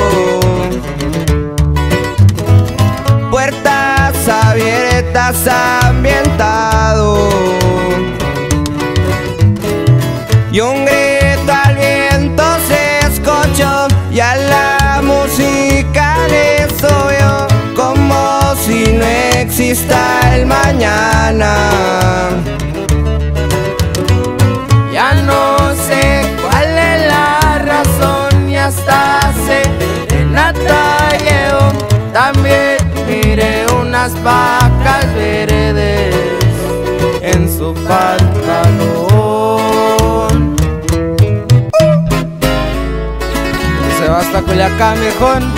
puertas abiertas ambientado, y un grito al viento se escuchó y a la música le subió, como si no exista el mañana. Ya no sé cuál es la razón y hasta serenata llevo. También miré unas vacas verdes en su pantalón. Se va hasta Culiacán, viejón.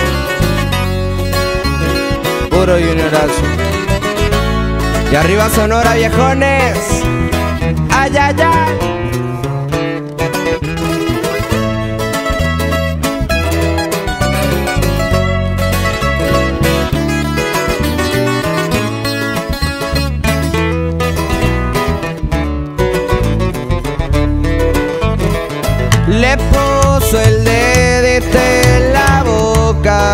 Puro juniorazo. Y arriba Sonora, viejones. Ay, ay, ay. Le puso el dedito en la boca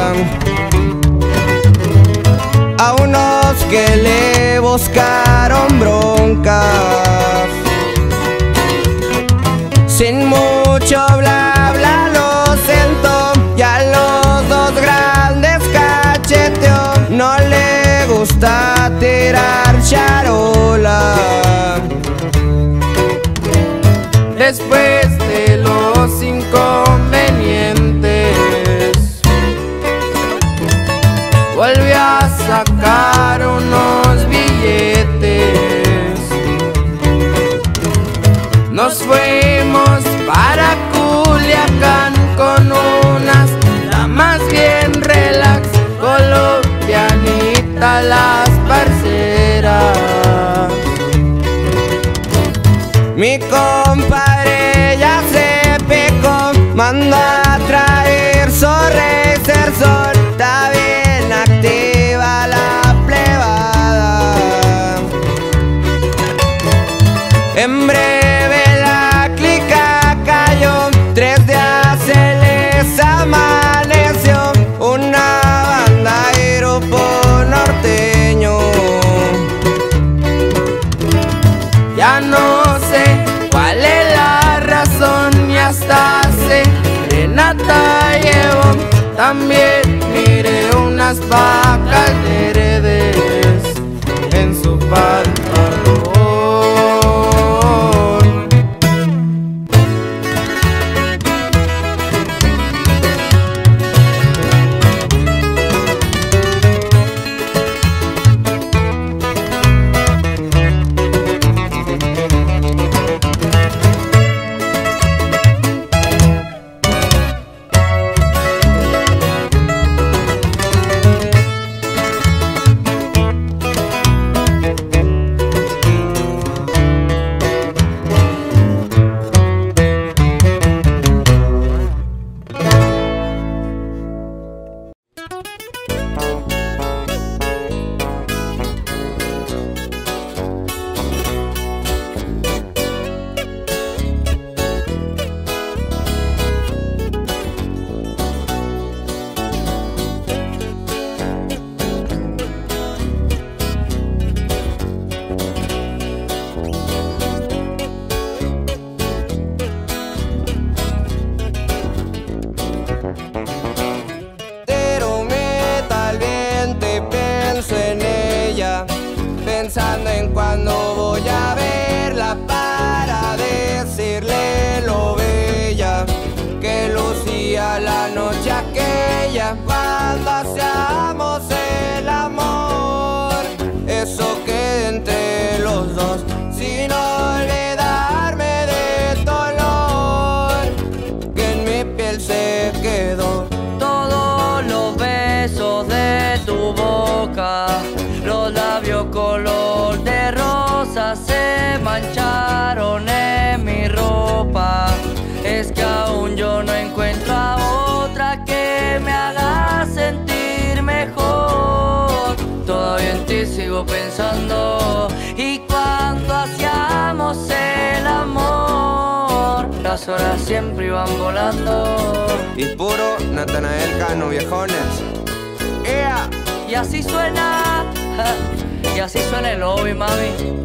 a unos que le buscaron broncas. Sin mucho bla bla lo sentó y a los dos grandes cacheteó. No le gusta tirar charola. Después de los inconvenientes, volvió a sacar unos billetes. Nos fuimos para Culiacán con unas damas bien relax, colombianitas las parceras. Mi compadre ya se picó, mandó a traer su Racer Sol. Está bien activa la plebada. En breve la clica cayó, tres días se les amaneció. Una banda de grupo norteño. Ya no sé cuál es la razón y hasta serenata llevo. También miré unas vacas verdes en su pantalón. Pensando en cuando voy a verla para decirle lo bella que lucía la noche aquella cuando hacíamos el amor. Eso que entre los dos sin olvidarme de tu olor que en mi piel se quedó. Todos los besos de tu boca, los color de rosa se mancharon en mi ropa. Es que aún yo no encuentro a otra que me haga sentir mejor. Todavía en ti sigo pensando, y cuando hacíamos el amor, las horas siempre iban volando. Y puro Natanael Cano, viejones. Yeah. Y así suena, y así suena el lobby, mami.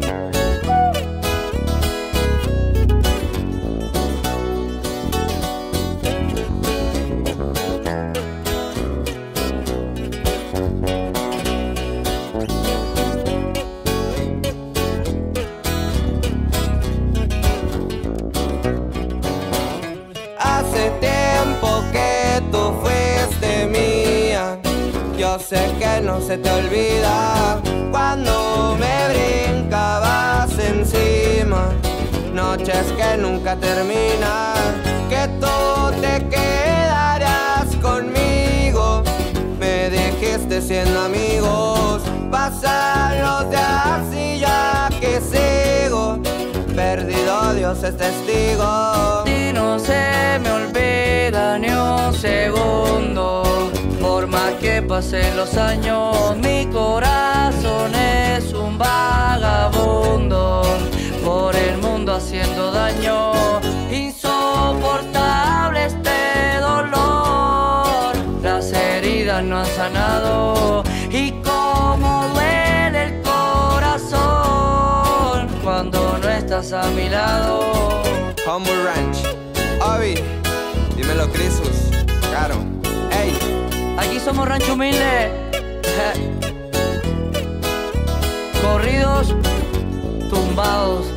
Hace tiempo que tú fuiste mía, yo sé que no se te olvida cuando me brincabas encima. Noches que nunca terminan, que tú te quedarías conmigo. Me dijiste siendo amigos, pasan los días y ya que sigo perdido, Dios es testigo. Y no se me olvida ni un segundo, por más que pasen los años, mi corazón es un vagabundo, por el mundo haciendo daño. Insoportable este dolor, las heridas no han sanado, y cómo duele el corazón cuando no estás a mi lado. Humble Ranch, Obi, dímelo Crisus, Caro, ey. Aquí somos Rancho Humilde. Corridos tumbados.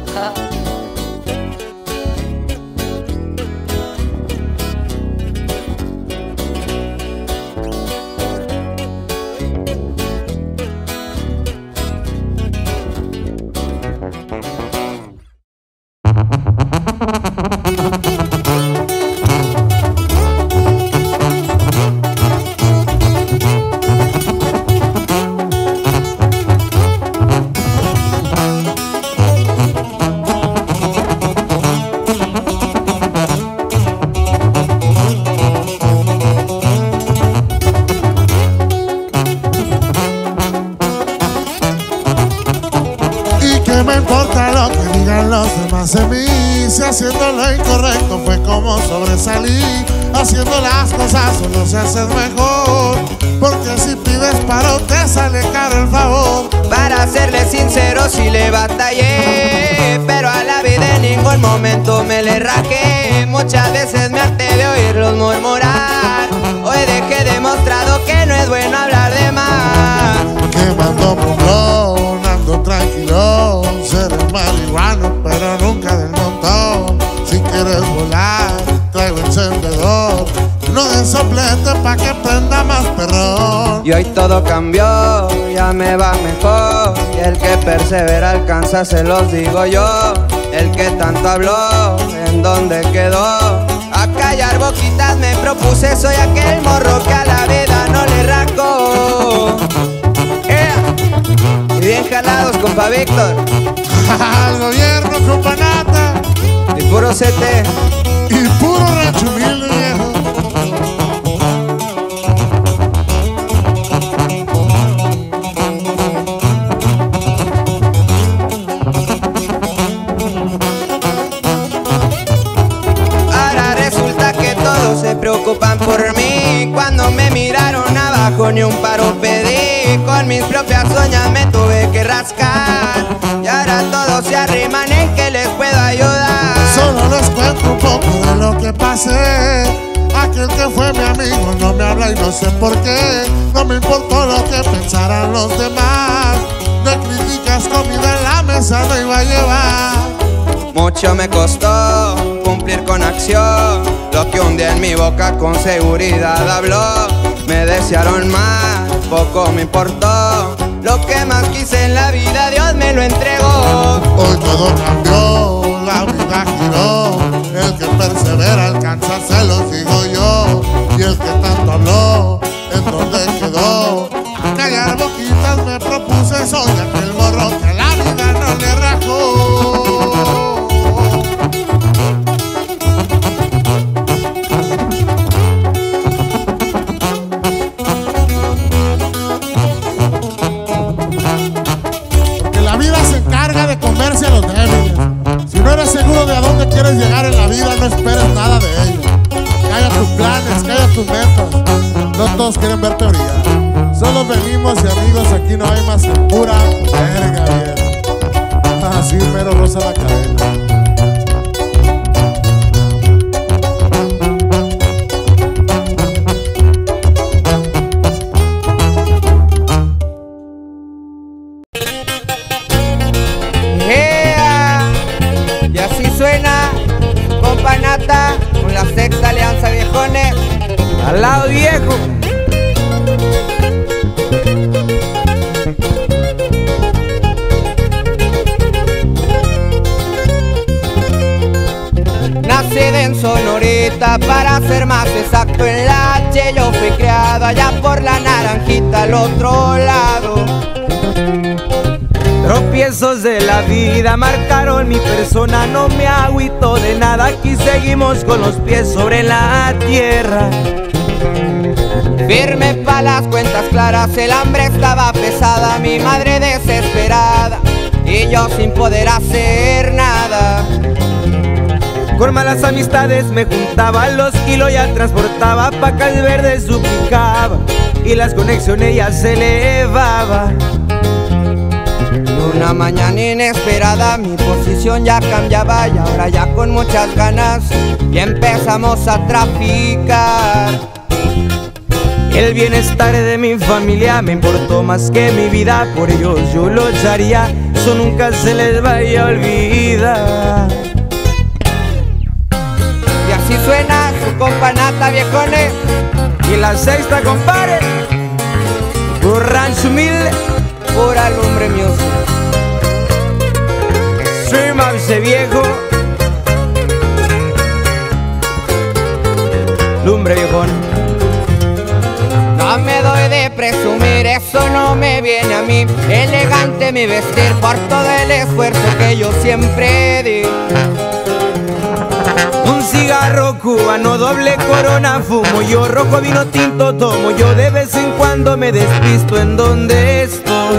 De mí, si haciendo lo incorrecto fue como sobresalí. Haciendo las cosas solo se hace mejor, porque si pides paro te sale caro el favor. Para serle sincero si le batallé, pero a la vida en ningún momento me le rajé. Muchas veces me harté de oírlos murmurar, hoy dejé demostrado que no es bueno hablar de más. Quemando pulmón, ando tranquilo, ser el marihuano pero nunca del montón. Si quieres volar, traigo encendedor, no de soplete pa' que prenda más perrón. Y hoy todo cambió, ya me va mejor, y el que persevera alcanza, se los digo yo. El que tanto habló, ¿en dónde quedó? A callar boquitas me propuse, soy aquel morro que a la vida no le rascó. Yeah. Y bien jalados, compa Víctor. Al gobierno, compa Nata. Y puro C T. Y puro Rancho Humilde, viejo. Ahora resulta que todos se preocupan por mí. Cuando me miraron abajo ni un paro pedí. Con mis propias uñas me tuve que rascar, y ahora todos se arriman en que les puedo ayudar. Solo les cuento un poco de lo que pasé. Aquel que fue mi amigo no me habla y no sé por qué. No me importó lo que pensaran los demás. De críticas comida en la mesa no iba a llevar. Mucho me costó cumplir con acción lo que un día en mi boca con seguridad habló. Me desearon más, poco me importó. Lo que más quise en la vida Dios me lo entregó. Hoy todo cambió, la vida giró. El que persevera alcanza, se los digo yo. Y el que tanto habló, ¿en dónde quedó? A callar boca chiquitas me propuse, soy aquel morro que a la vida no le rajó. Porque la vida se encarga de comerse a los débiles. Si no eres seguro de a dónde quieres llegar en la vida, no esperes nada de ello. Calla tus planes, calla tus metas. No todos quieren ver teoría. Solo venimos y amigos, aquí no hay más que pura verga, bien. Así mero rosa la cadena. Yeah. Y así suena compa Nata con la Sexta Alianza Viejones. Al lado viejo. Nacida en Sonorita, para ser más exacto en la H. Yo fui criado allá por la Naranjita al otro lado. Tropiezos de la vida marcaron mi persona, no me agüito de nada, aquí seguimos con los pies sobre la tierra. Firme pa' las cuentas claras, el hambre estaba pesada, mi madre desesperada y yo sin poder hacer nada. Con malas amistades me juntaba, los kilos ya transportaba, pacas verdes suplicaba y las conexiones ya se elevaba. Una mañana inesperada mi posición ya cambiaba y ahora ya con muchas ganas y empezamos a traficar. El bienestar de mi familia me importó más que mi vida, por ellos yo lucharía, eso nunca se les vaya a olvidar. Y así suena su compa Nata Viejones y la Sexta, compadre. Un rancho humilde, pura lumbre music. Soy Mavse viejo, lumbre viejón. No me doy de presumir, eso no me viene a mí. Elegante mi vestir por todo el esfuerzo que yo siempre di. Un cigarro cubano, doble corona fumo yo, rojo vino tinto tomo yo, de vez en cuando me despisto en donde estoy.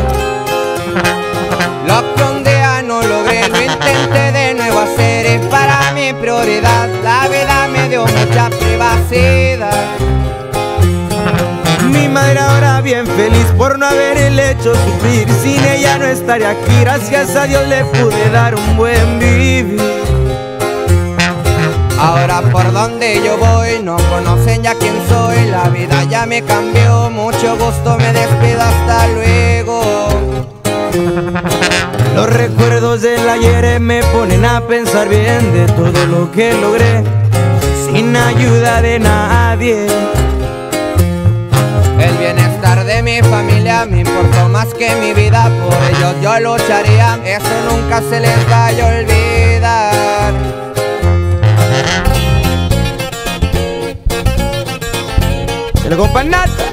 Lo que un día no logré, lo intenté de nuevo hacer, es para mi prioridad, la vida me dio mucha privacidad. Mi madre ahora bien feliz por no haberle hecho sufrir, sin ella no estaría aquí, gracias a Dios le pude dar un buen vivir. Ahora por donde yo voy no conocen ya quién soy, la vida ya me cambió, mucho gusto, me despido, hasta luego. Los recuerdos del ayer me ponen a pensar bien de todo lo que logré, sin ayuda de nadie. El bienestar de mi familia me importó más que mi vida, por ellos yo lucharía, eso nunca se les vaya a olvidar. Se lo compa Nata.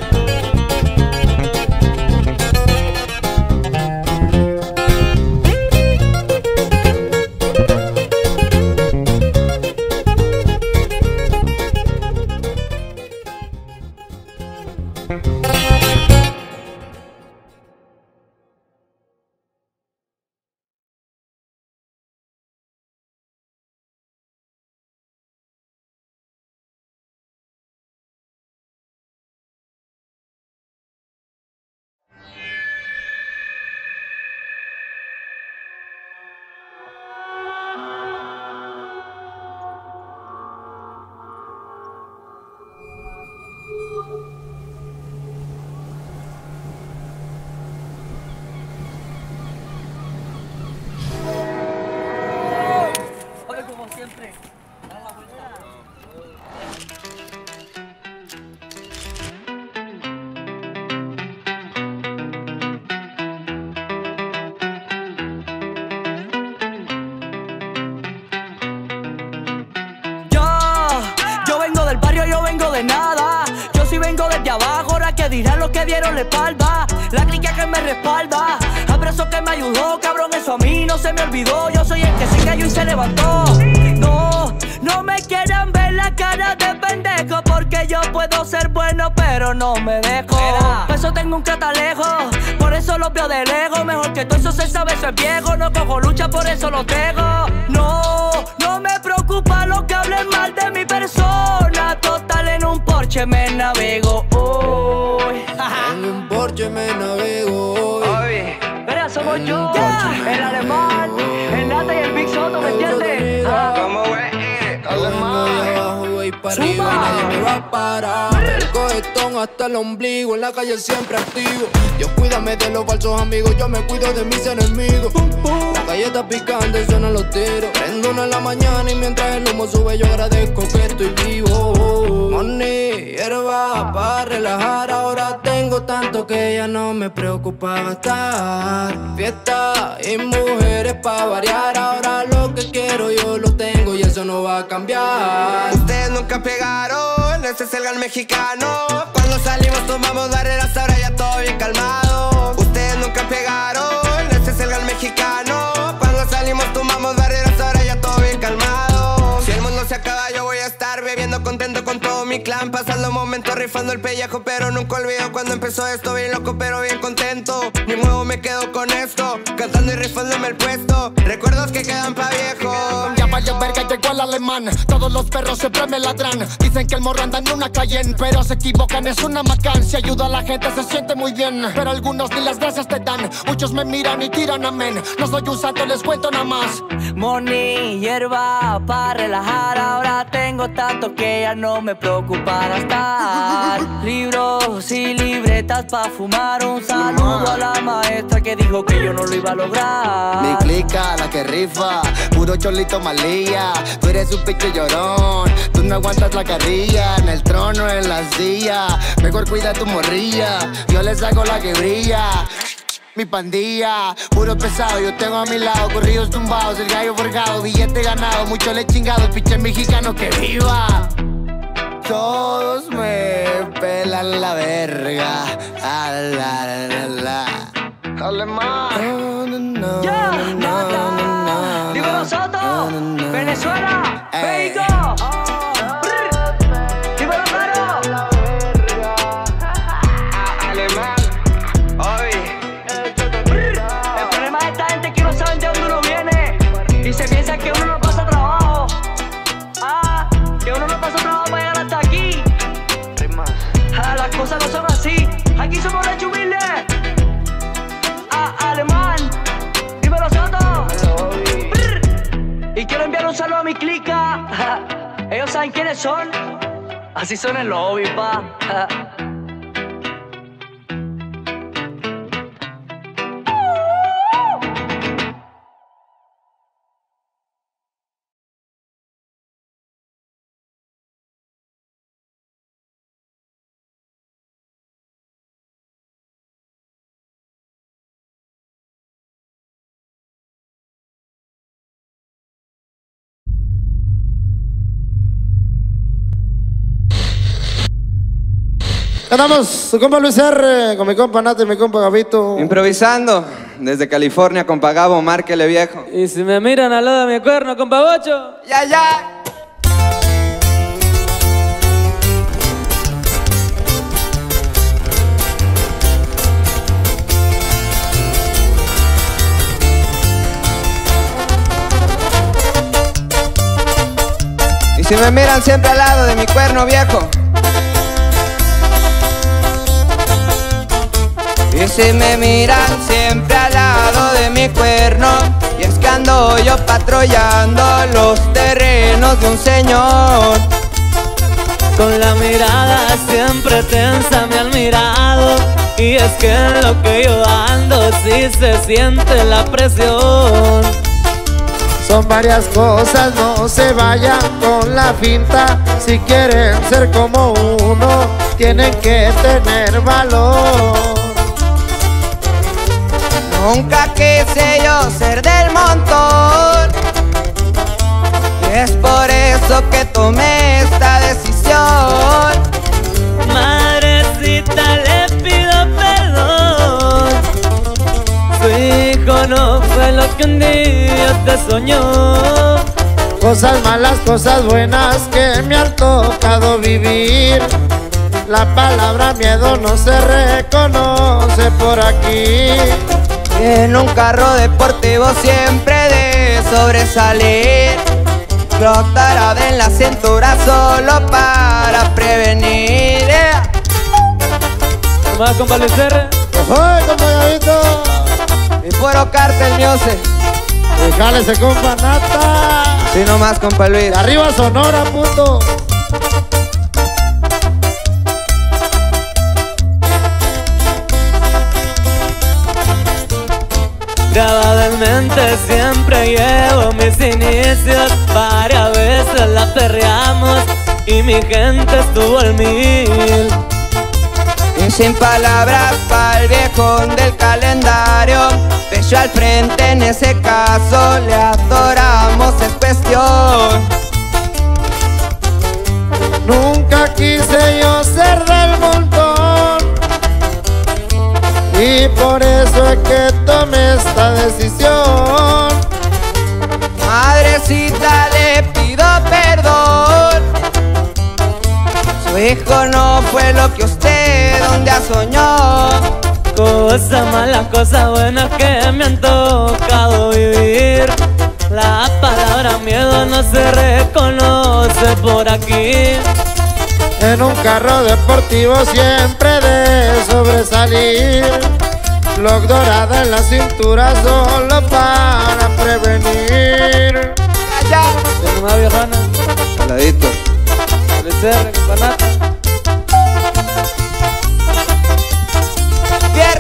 dieron la espalda, la clica que me respalda, abrazo que me ayudó, cabrón, eso a mí no se me olvidó. Yo soy el que se cayó y se levantó. No, no me quieran ver la cara de pendejo, porque yo puedo ser bueno pero no me dejo. Por eso tengo un catalejo, por eso los veo de lejos. Mejor que todo eso se sabe, eso es viejo. No cojo lucha, por eso lo tengo. No, no me preocupa lo que hablen mal de mi persona. Total, en un Porsche me navego hoy. En un Porsche me navego hoy. Mira, somos yo, el alemán, el Nata y el Big Soto, ¿me entiendes? ¿Cómo, güey? Voy para arriba y nadie me va a parar. El cohetón hasta el ombligo, en la calle siempre activo. Dios, cuídame de los falsos amigos, yo me cuido de mis enemigos. La calle está picante, suenan los tiros. Prendo una en la mañana y mientras el humo sube yo agradezco que estoy vivo. Money, hierba para relajar. Ahora tengo tanto que ya no me preocupa gastar. Fiesta y mujeres para variar. Ahora lo que quiero yo lo tengo y eso no va a cambiar. Ustedes nunca pegaron, ese es el gal mexicano. Cuando salimos tomamos barreras, ahora ya todo bien calmado. Ustedes nunca pegaron, ese es el gal mexicano. Cuando salimos tomamos barreras, ahora ya todo bien calmado. Si el mundo se acaba yo voy a estar bebiendo contento con todo mi clan, pasando momentos rifando el pellejo, pero nunca olvido cuando empezó esto. Bien loco pero bien contento, ni muevo me quedo con esto, cantando y rifándome el puesto. Recuerdos que quedan pa' viejo. Ya vaya verga, llegó el alemán. Todos los perros siempre me ladran. Dicen que el morro anda en una Cayenne, pero se equivocan, es una Macan. Si ayuda a la gente se siente muy bien, pero algunos ni las gracias te dan. Muchos me miran y tiran amén. No soy un santo, les cuento nada más. Money, hierba para relajar. Ahora tengo tanto que ya no me preocupa gastar. Libros y libretas pa' fumar. Un saludo a la maestra que dijo que yo no lo iba a lograr. Mi clica, la que rifa, puro cholito malía. Tú eres un pinche llorón, tú no aguantas la carrilla. En el trono, en la silla, mejor cuida tu morrilla. Yo les hago la que brilla. Mi pandilla, puro pesado, yo tengo a mi lado corridos tumbados, el gallo forjado, billete ganado, mucho le chingado, el pinche mexicano que viva. Todos me pelan la verga. Ah, la, la, la, la. Alemán. Ya, nada. Digo nosotros, Venezuela, México. Dímelo, claro. Alemán, hoy. El problema de esta gente es que no saben de dónde uno viene y se piensa que uno no pasa trabajo. Ah, que uno no pasa trabajo para llegar hasta aquí. Ah, las cosas no son así. Aquí somos los humildes. Ah, alemán, dímelo, Soto. Y quiero enviar un saludo a mi clica. Ellos saben quiénes son. Así son el lobby, pa. Andamos, su compa Luis R, con mi compa Nata y mi compa Gabito. Improvisando, desde California, compa Gabo, márquele viejo. Y si me miran al lado de mi cuerno, compa Bocho. Ya, ya. Y si me miran siempre al lado de mi cuerno viejo. Y si me miran siempre al lado de mi cuerno, y es que ando yo patrullando los terrenos de un señor. Con la mirada siempre tensa me han mirado, y es que en lo que yo ando sí se siente la presión. Son varias cosas, no se vayan con la finta. Si quieren ser como uno, tienen que tener valor. Nunca quise yo ser del montón, y es por eso que tomé esta decisión. Madrecita, le pido de lo que un día te soñó. Cosas malas, cosas buenas que me han tocado vivir. La palabra miedo no se reconoce por aquí. En un carro deportivo siempre de sobresalir. Flotarada en la cintura solo para prevenir. Yeah. ¿Cómo va, compa Luis R? ¡Ojo, compañerito! Y puro Cartel Music. Déjale ese compa Nata. Sí, nomás, compa Luis. De arriba Sonora, puto. Grabado en mente siempre llevo mis inicios. Varias veces la perreamos y mi gente estuvo al mil. Y sin palabras pa'l viejón del calendario, pecho al frente en ese caso, le adoramos, es cuestión. Nunca quise yo ser del montón y por eso es que tomé esta decisión. Madrecita, le pido perdón. Su hijo no fue lo que usted un día soñó. Cosas malas, cosas buenas que me han tocado vivir. La palabra miedo no se reconoce por aquí. En un carro deportivo siempre de sobresalir. Lock dorada en la cintura solo para prevenir. Ya, ¿Tengo una viejana? Saladito. Luis R, compa. Fierro.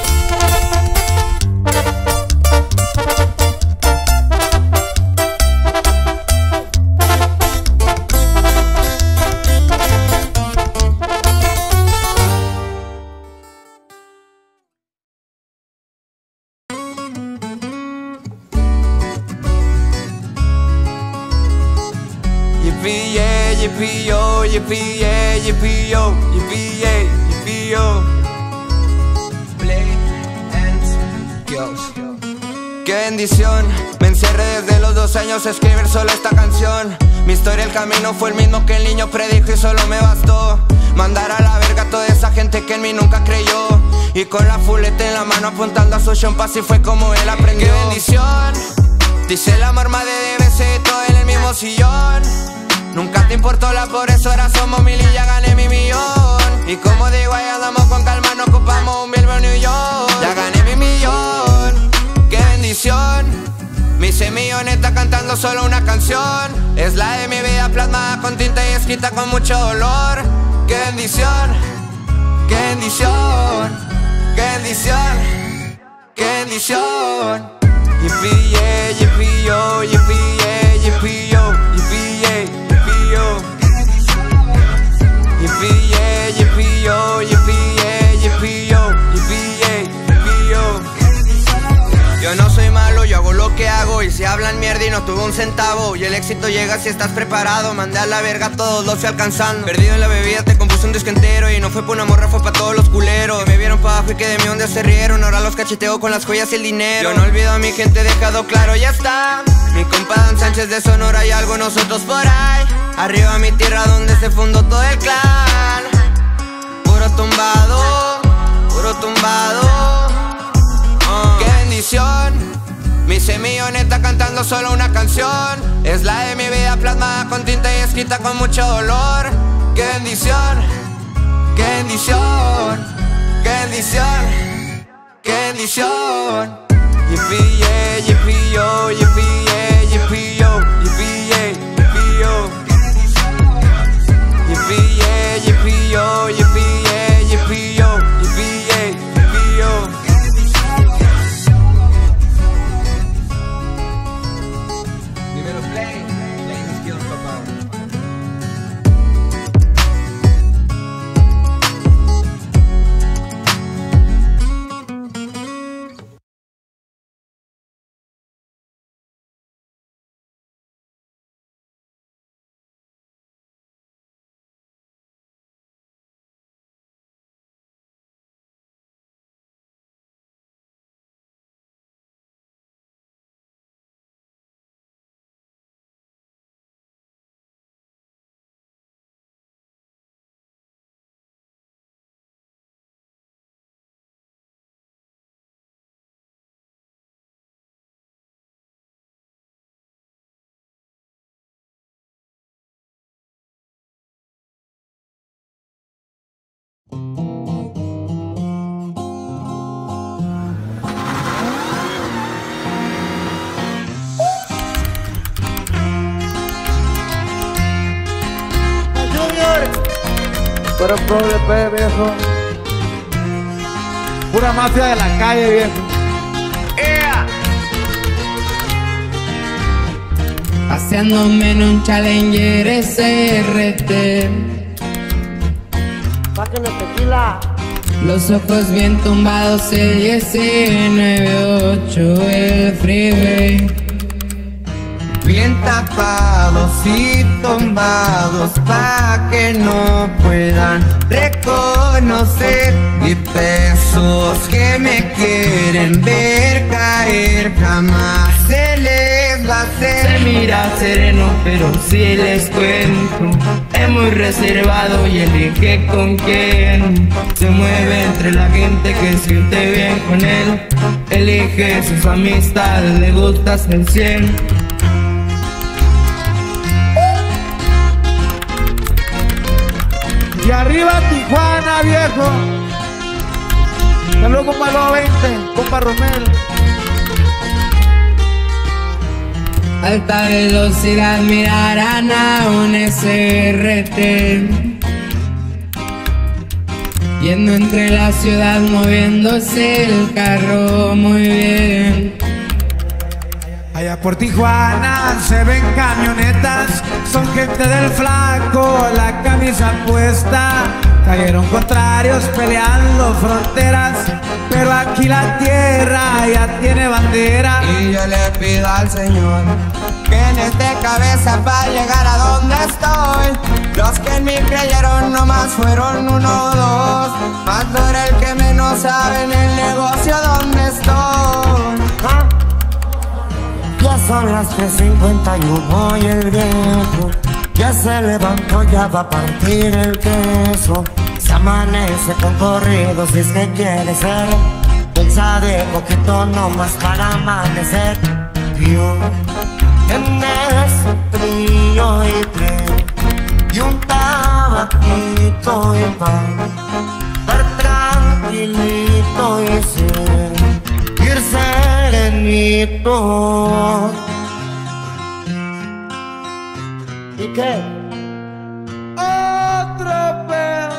Yippee-yay, yippee-yo, yippee-yay, yippee-yo, yippee-yay, yippee-yo. Play and girls. Qué bendición, me encerré desde los dos años a escribir solo esta canción. Mi historia, el camino fue el mismo que el niño predijo y solo me bastó mandar a la verga a toda esa gente que en mí nunca creyó. Y con la fuleta en la mano apuntando a su chompa, así fue como él aprendió. Qué bendición, dice la marma de D B C, todo en el mismo sillón. Nunca te importó la pobreza, ahora somos mil y ya gané mi millón. Y como digo, ahí andamos con calma, no ocupamos un Billboard New York. Ya gané mi millón, qué bendición. Me hice milloneta cantando solo una canción. Es la de mi vida plasmada con tinta y escrita con mucho dolor. Qué bendición, qué bendición, qué bendición, qué bendición. Yippee-yay, yippee-yo, yippee-yay, yippee-yo, yippee-yay, yippee-yo. Yippee-yay, yippee-yo, yippee-yay, yippee-yo, yippee-yay, yippee-yo. Yo no soy malo, yo hago lo que hago. Y si hablan mierda y no tuve un centavo, y el éxito llega si estás preparado. Mandé a la verga a todos, los fui alcanzando. Perdido en la bebida, te compuse un disco entero. Y no fue por una morra, fue pa' todos los culeros que me vieron pa' abajo y que de mí un día se rieron. Ahora los cacheteo con las joyas y el dinero. Yo no olvido a mi gente, dejado claro, ya está. Mi compa Dan Sánchez de Sonora y algo nosotros por ahí. Arriba mi tierra donde se fundó todo el clan. Puro tumbado, puro tumbado. uh. Qué bendición, me hice milloneta cantando solo una canción. Es la de mi vida plasmada con tinta y escrita con mucho dolor. Qué bendición, qué bendición, qué bendición, qué bendición. Yippee-yay, yippee-yo, yippee-yay, yippee-yo, yippee-yay, yippee-yo. Yippee-yay, yippee-yo, yippee-yay, yippee-yo, yippee-yay, yippee-yo. Dímelo, Play, Play and Skills, papá. Pero problema, viejo. Pura mafia de la calle, viejo. Yeah. Paseándome en un Challenger S R T. Sáquenle tequila. Los ojos bien tumbados, el diecinueve ocho, el freeway. Bien tapados y tumbados pa' que no puedan reconocer. Y pesos que me quieren ver caer, jamás se les va a hacer. Se mira sereno, pero si les cuento, es muy reservado y elige con quién. Se mueve entre la gente que siente bien con él. Elige sus amistades, le gusta ser cien. Y arriba Tijuana, viejo. Saludos, compa Lobo veinte, compa Romel. Alta velocidad mirarán a un S R T, yendo entre la ciudad, moviéndose el carro muy bien. Allá por Tijuana se ven camionetas, son gente del flaco, la camisa puesta. Cayeron contrarios peleando fronteras, pero aquí la tierra ya tiene bandera. Y yo le pido al Señor que les dé cabeza para llegar a donde estoy. Los que en mí creyeron nomás fueron uno o dos, más duro el que menos sabe en el negocio donde estoy. ¿Ah? Ya son las tres cincuenta y uno y el viejo ya se levantó, ya va a partir el queso. Se amanece con corridos si es que quiere ser. Piensa de poquito nomás para amanecer. Yo tienes frío y tren y un tabaquito y pan, estar tranquilito y ser, ir serenito. ¿Y qué? Otro pedo.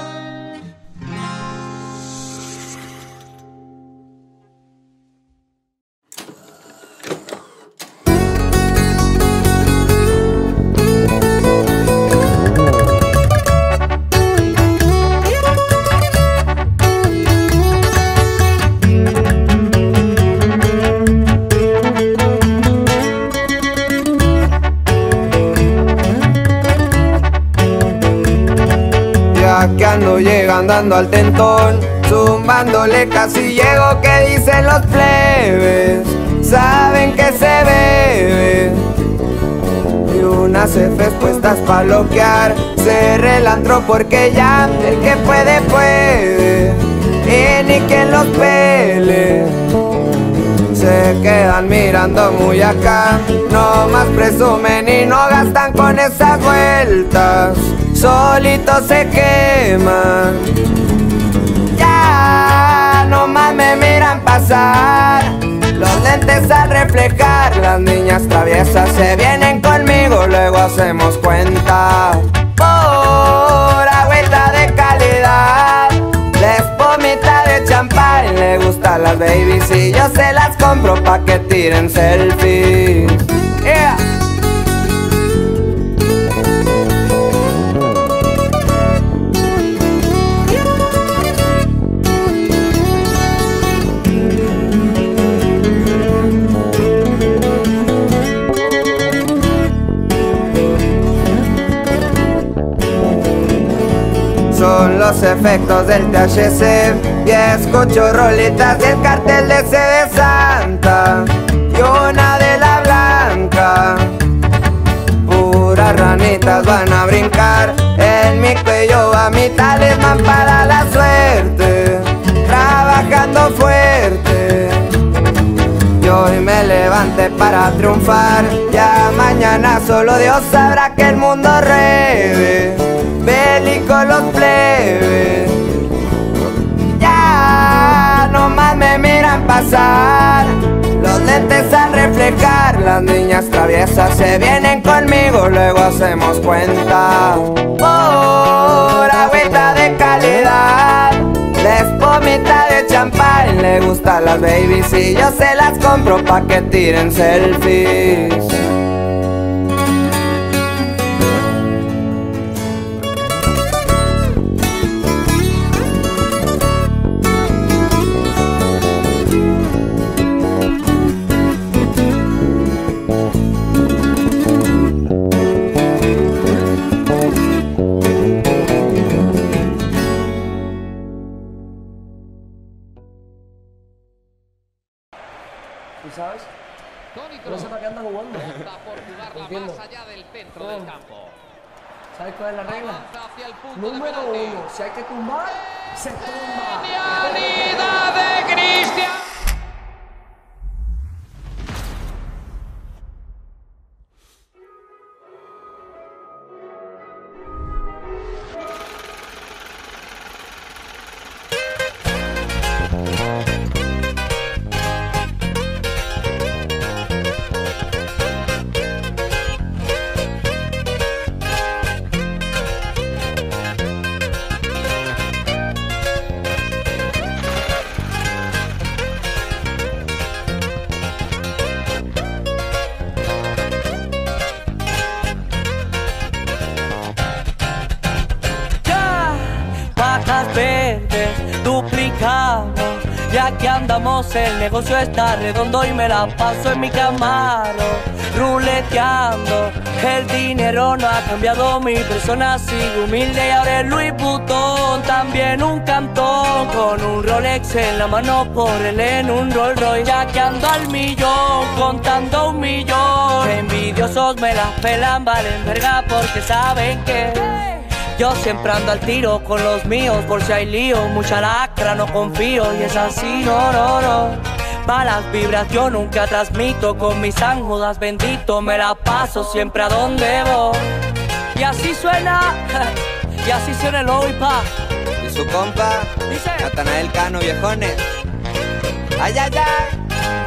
Que ando llegando ando al tentón, zumbándole casi llego, que dicen los plebes, saben que se bebe. Y unas Fs puestas pa' loquear, cerré el antro porque ya el que puede puede, y ni quien los pele. Se quedan mirando muy acá, no más presumen y no gastan con esas vueltas, solitos se queman. Ya no más me miran pasar, los lentes al reflejar. Las niñas traviesas se vienen conmigo, luego hacemos cuenta. Por agüita de calidad, les pomita de champán. Le gustan las babies y yo se las compro pa' que tiren selfies. Yeah. Son los efectos del T H C y escucho rolitas del cartel de C de Santa y una de la blanca. Puras ranitas van a brincar en mi cuello, a mi talismán para la suerte, trabajando fuerte. Y hoy me levanté para triunfar, ya mañana solo Dios sabrá que el mundo ruede. Bélicos los plebes, ya nomás me miran pasar, los lentes al reflejar. Las niñas traviesas se vienen conmigo, luego hacemos cuenta. Por agüita de quien le gustan las babies y yo se las compro pa' que tiren selfies. ¿Sabes? No sé para qué anda jugando. Entiendo. No. ¿Sabes cuál es la regla? Número uno, si hay que tumbar, se tumba. ¡Genialidad de Cristian! Verdes, duplicamos, ya que andamos el negocio está redondo y me la paso en mi Camaro, ruleteando. El dinero no ha cambiado mi persona, sigo humilde y ahora es Louis Vuitton. También un cantón con un Rolex en la mano, por él en un Rolls Royce, ya que ando al millón, contando un millón. Envidiosos me las pelan, valen verga porque saben que yo siempre ando al tiro con los míos, por si hay lío, mucha lacra, no confío, y es así, no, no, no. Malas vibras yo nunca transmito, con mis ángulas bendito, me la paso siempre a donde voy. Y así suena, y así suena el Oipa. Y su compa, Natanael Cano, viejones. Ay, ay, ay.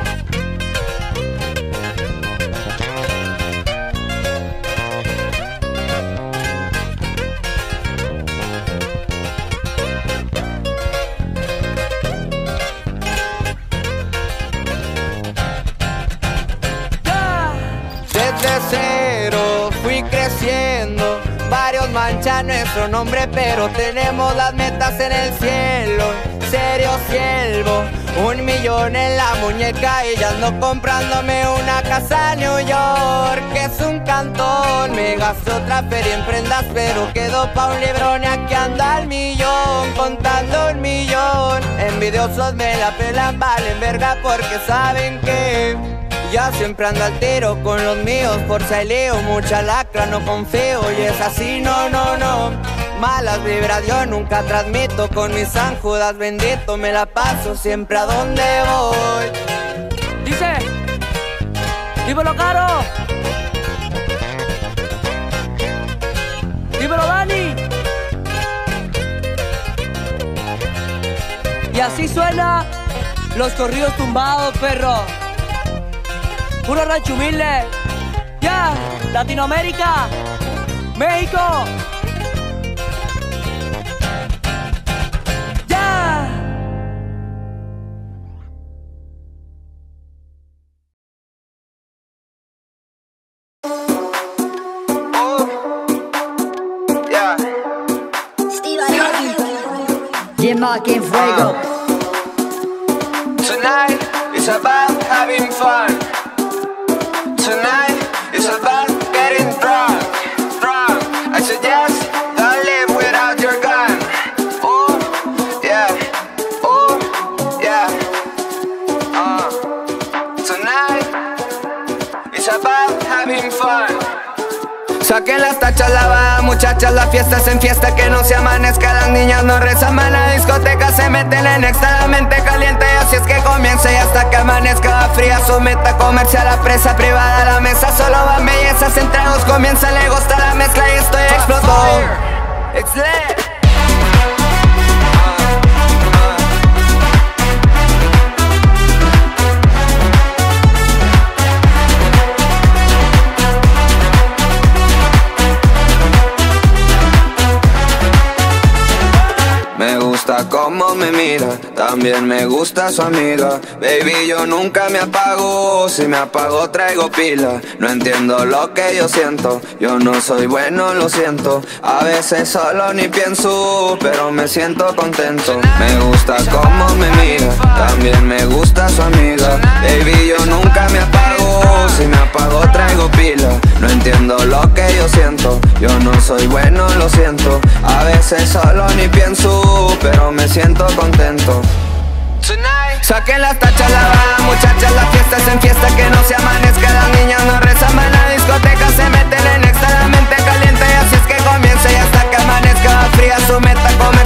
Desde cero fui creciendo, varios manchan nuestro nombre, pero tenemos las metas en el cielo. Serio siervo, un millón en la muñeca y ya ando comprándome una casa en New York, que es un cantón. Me gasto otra feria en prendas, pero quedo pa' un librón y aquí anda al millón, contando un millón. Envidiosos me la pelan, valen verga porque saben que ya siempre ando al tiro con los míos, por si hay lío, mucha lacra, no confío, y es así, no, no, no. Malas vibras yo nunca transmito, con mis San Judas bendito, me la paso siempre a donde voy. Dice, dímelo Caro, dímelo Dani. Y así suena los corridos tumbados, perro. Puro rancho humilde, ya, Latinoamérica, México, ya. Oh, yeah. Yema que fuego. Tonight is about having fun. Tonight is about getting drunk, drunk. I suggest don't live without your gun. Oh, yeah, oh, yeah. Uh, tonight is about having fun. Saquen las tachas, lavada, muchachas, la fiesta es en fiesta, que no se amanezca, las niñas no rezan, la discoteca se meten en extra, la mente caliente, y así es que comienza y hasta que amanezca va fría su meta comercial, la presa privada, la mesa solo van bellezas, entre nos comienza, le gusta la mezcla y estoy explotó. It's lit. Me gusta cómo me mira, también me gusta su amiga. Baby, yo nunca me apago, si me apago traigo pila. No entiendo lo que yo siento, yo no soy bueno, lo siento. A veces solo ni pienso, pero me siento contento. Me gusta cómo me mira, también me gusta su amiga. Baby, yo nunca me apago, si me apago traigo pila. No entiendo lo que yo siento, yo no soy bueno, lo siento. A veces solo ni pienso, pero me siento contento. Saquen las tachas, la bala, muchachas, la fiesta es en fiesta, que no se amanezca. Las niñas no rezan, van a la discoteca, se meten en extra, la mente caliente, y así es que comienza y hasta que amanezca. Fría su meta, come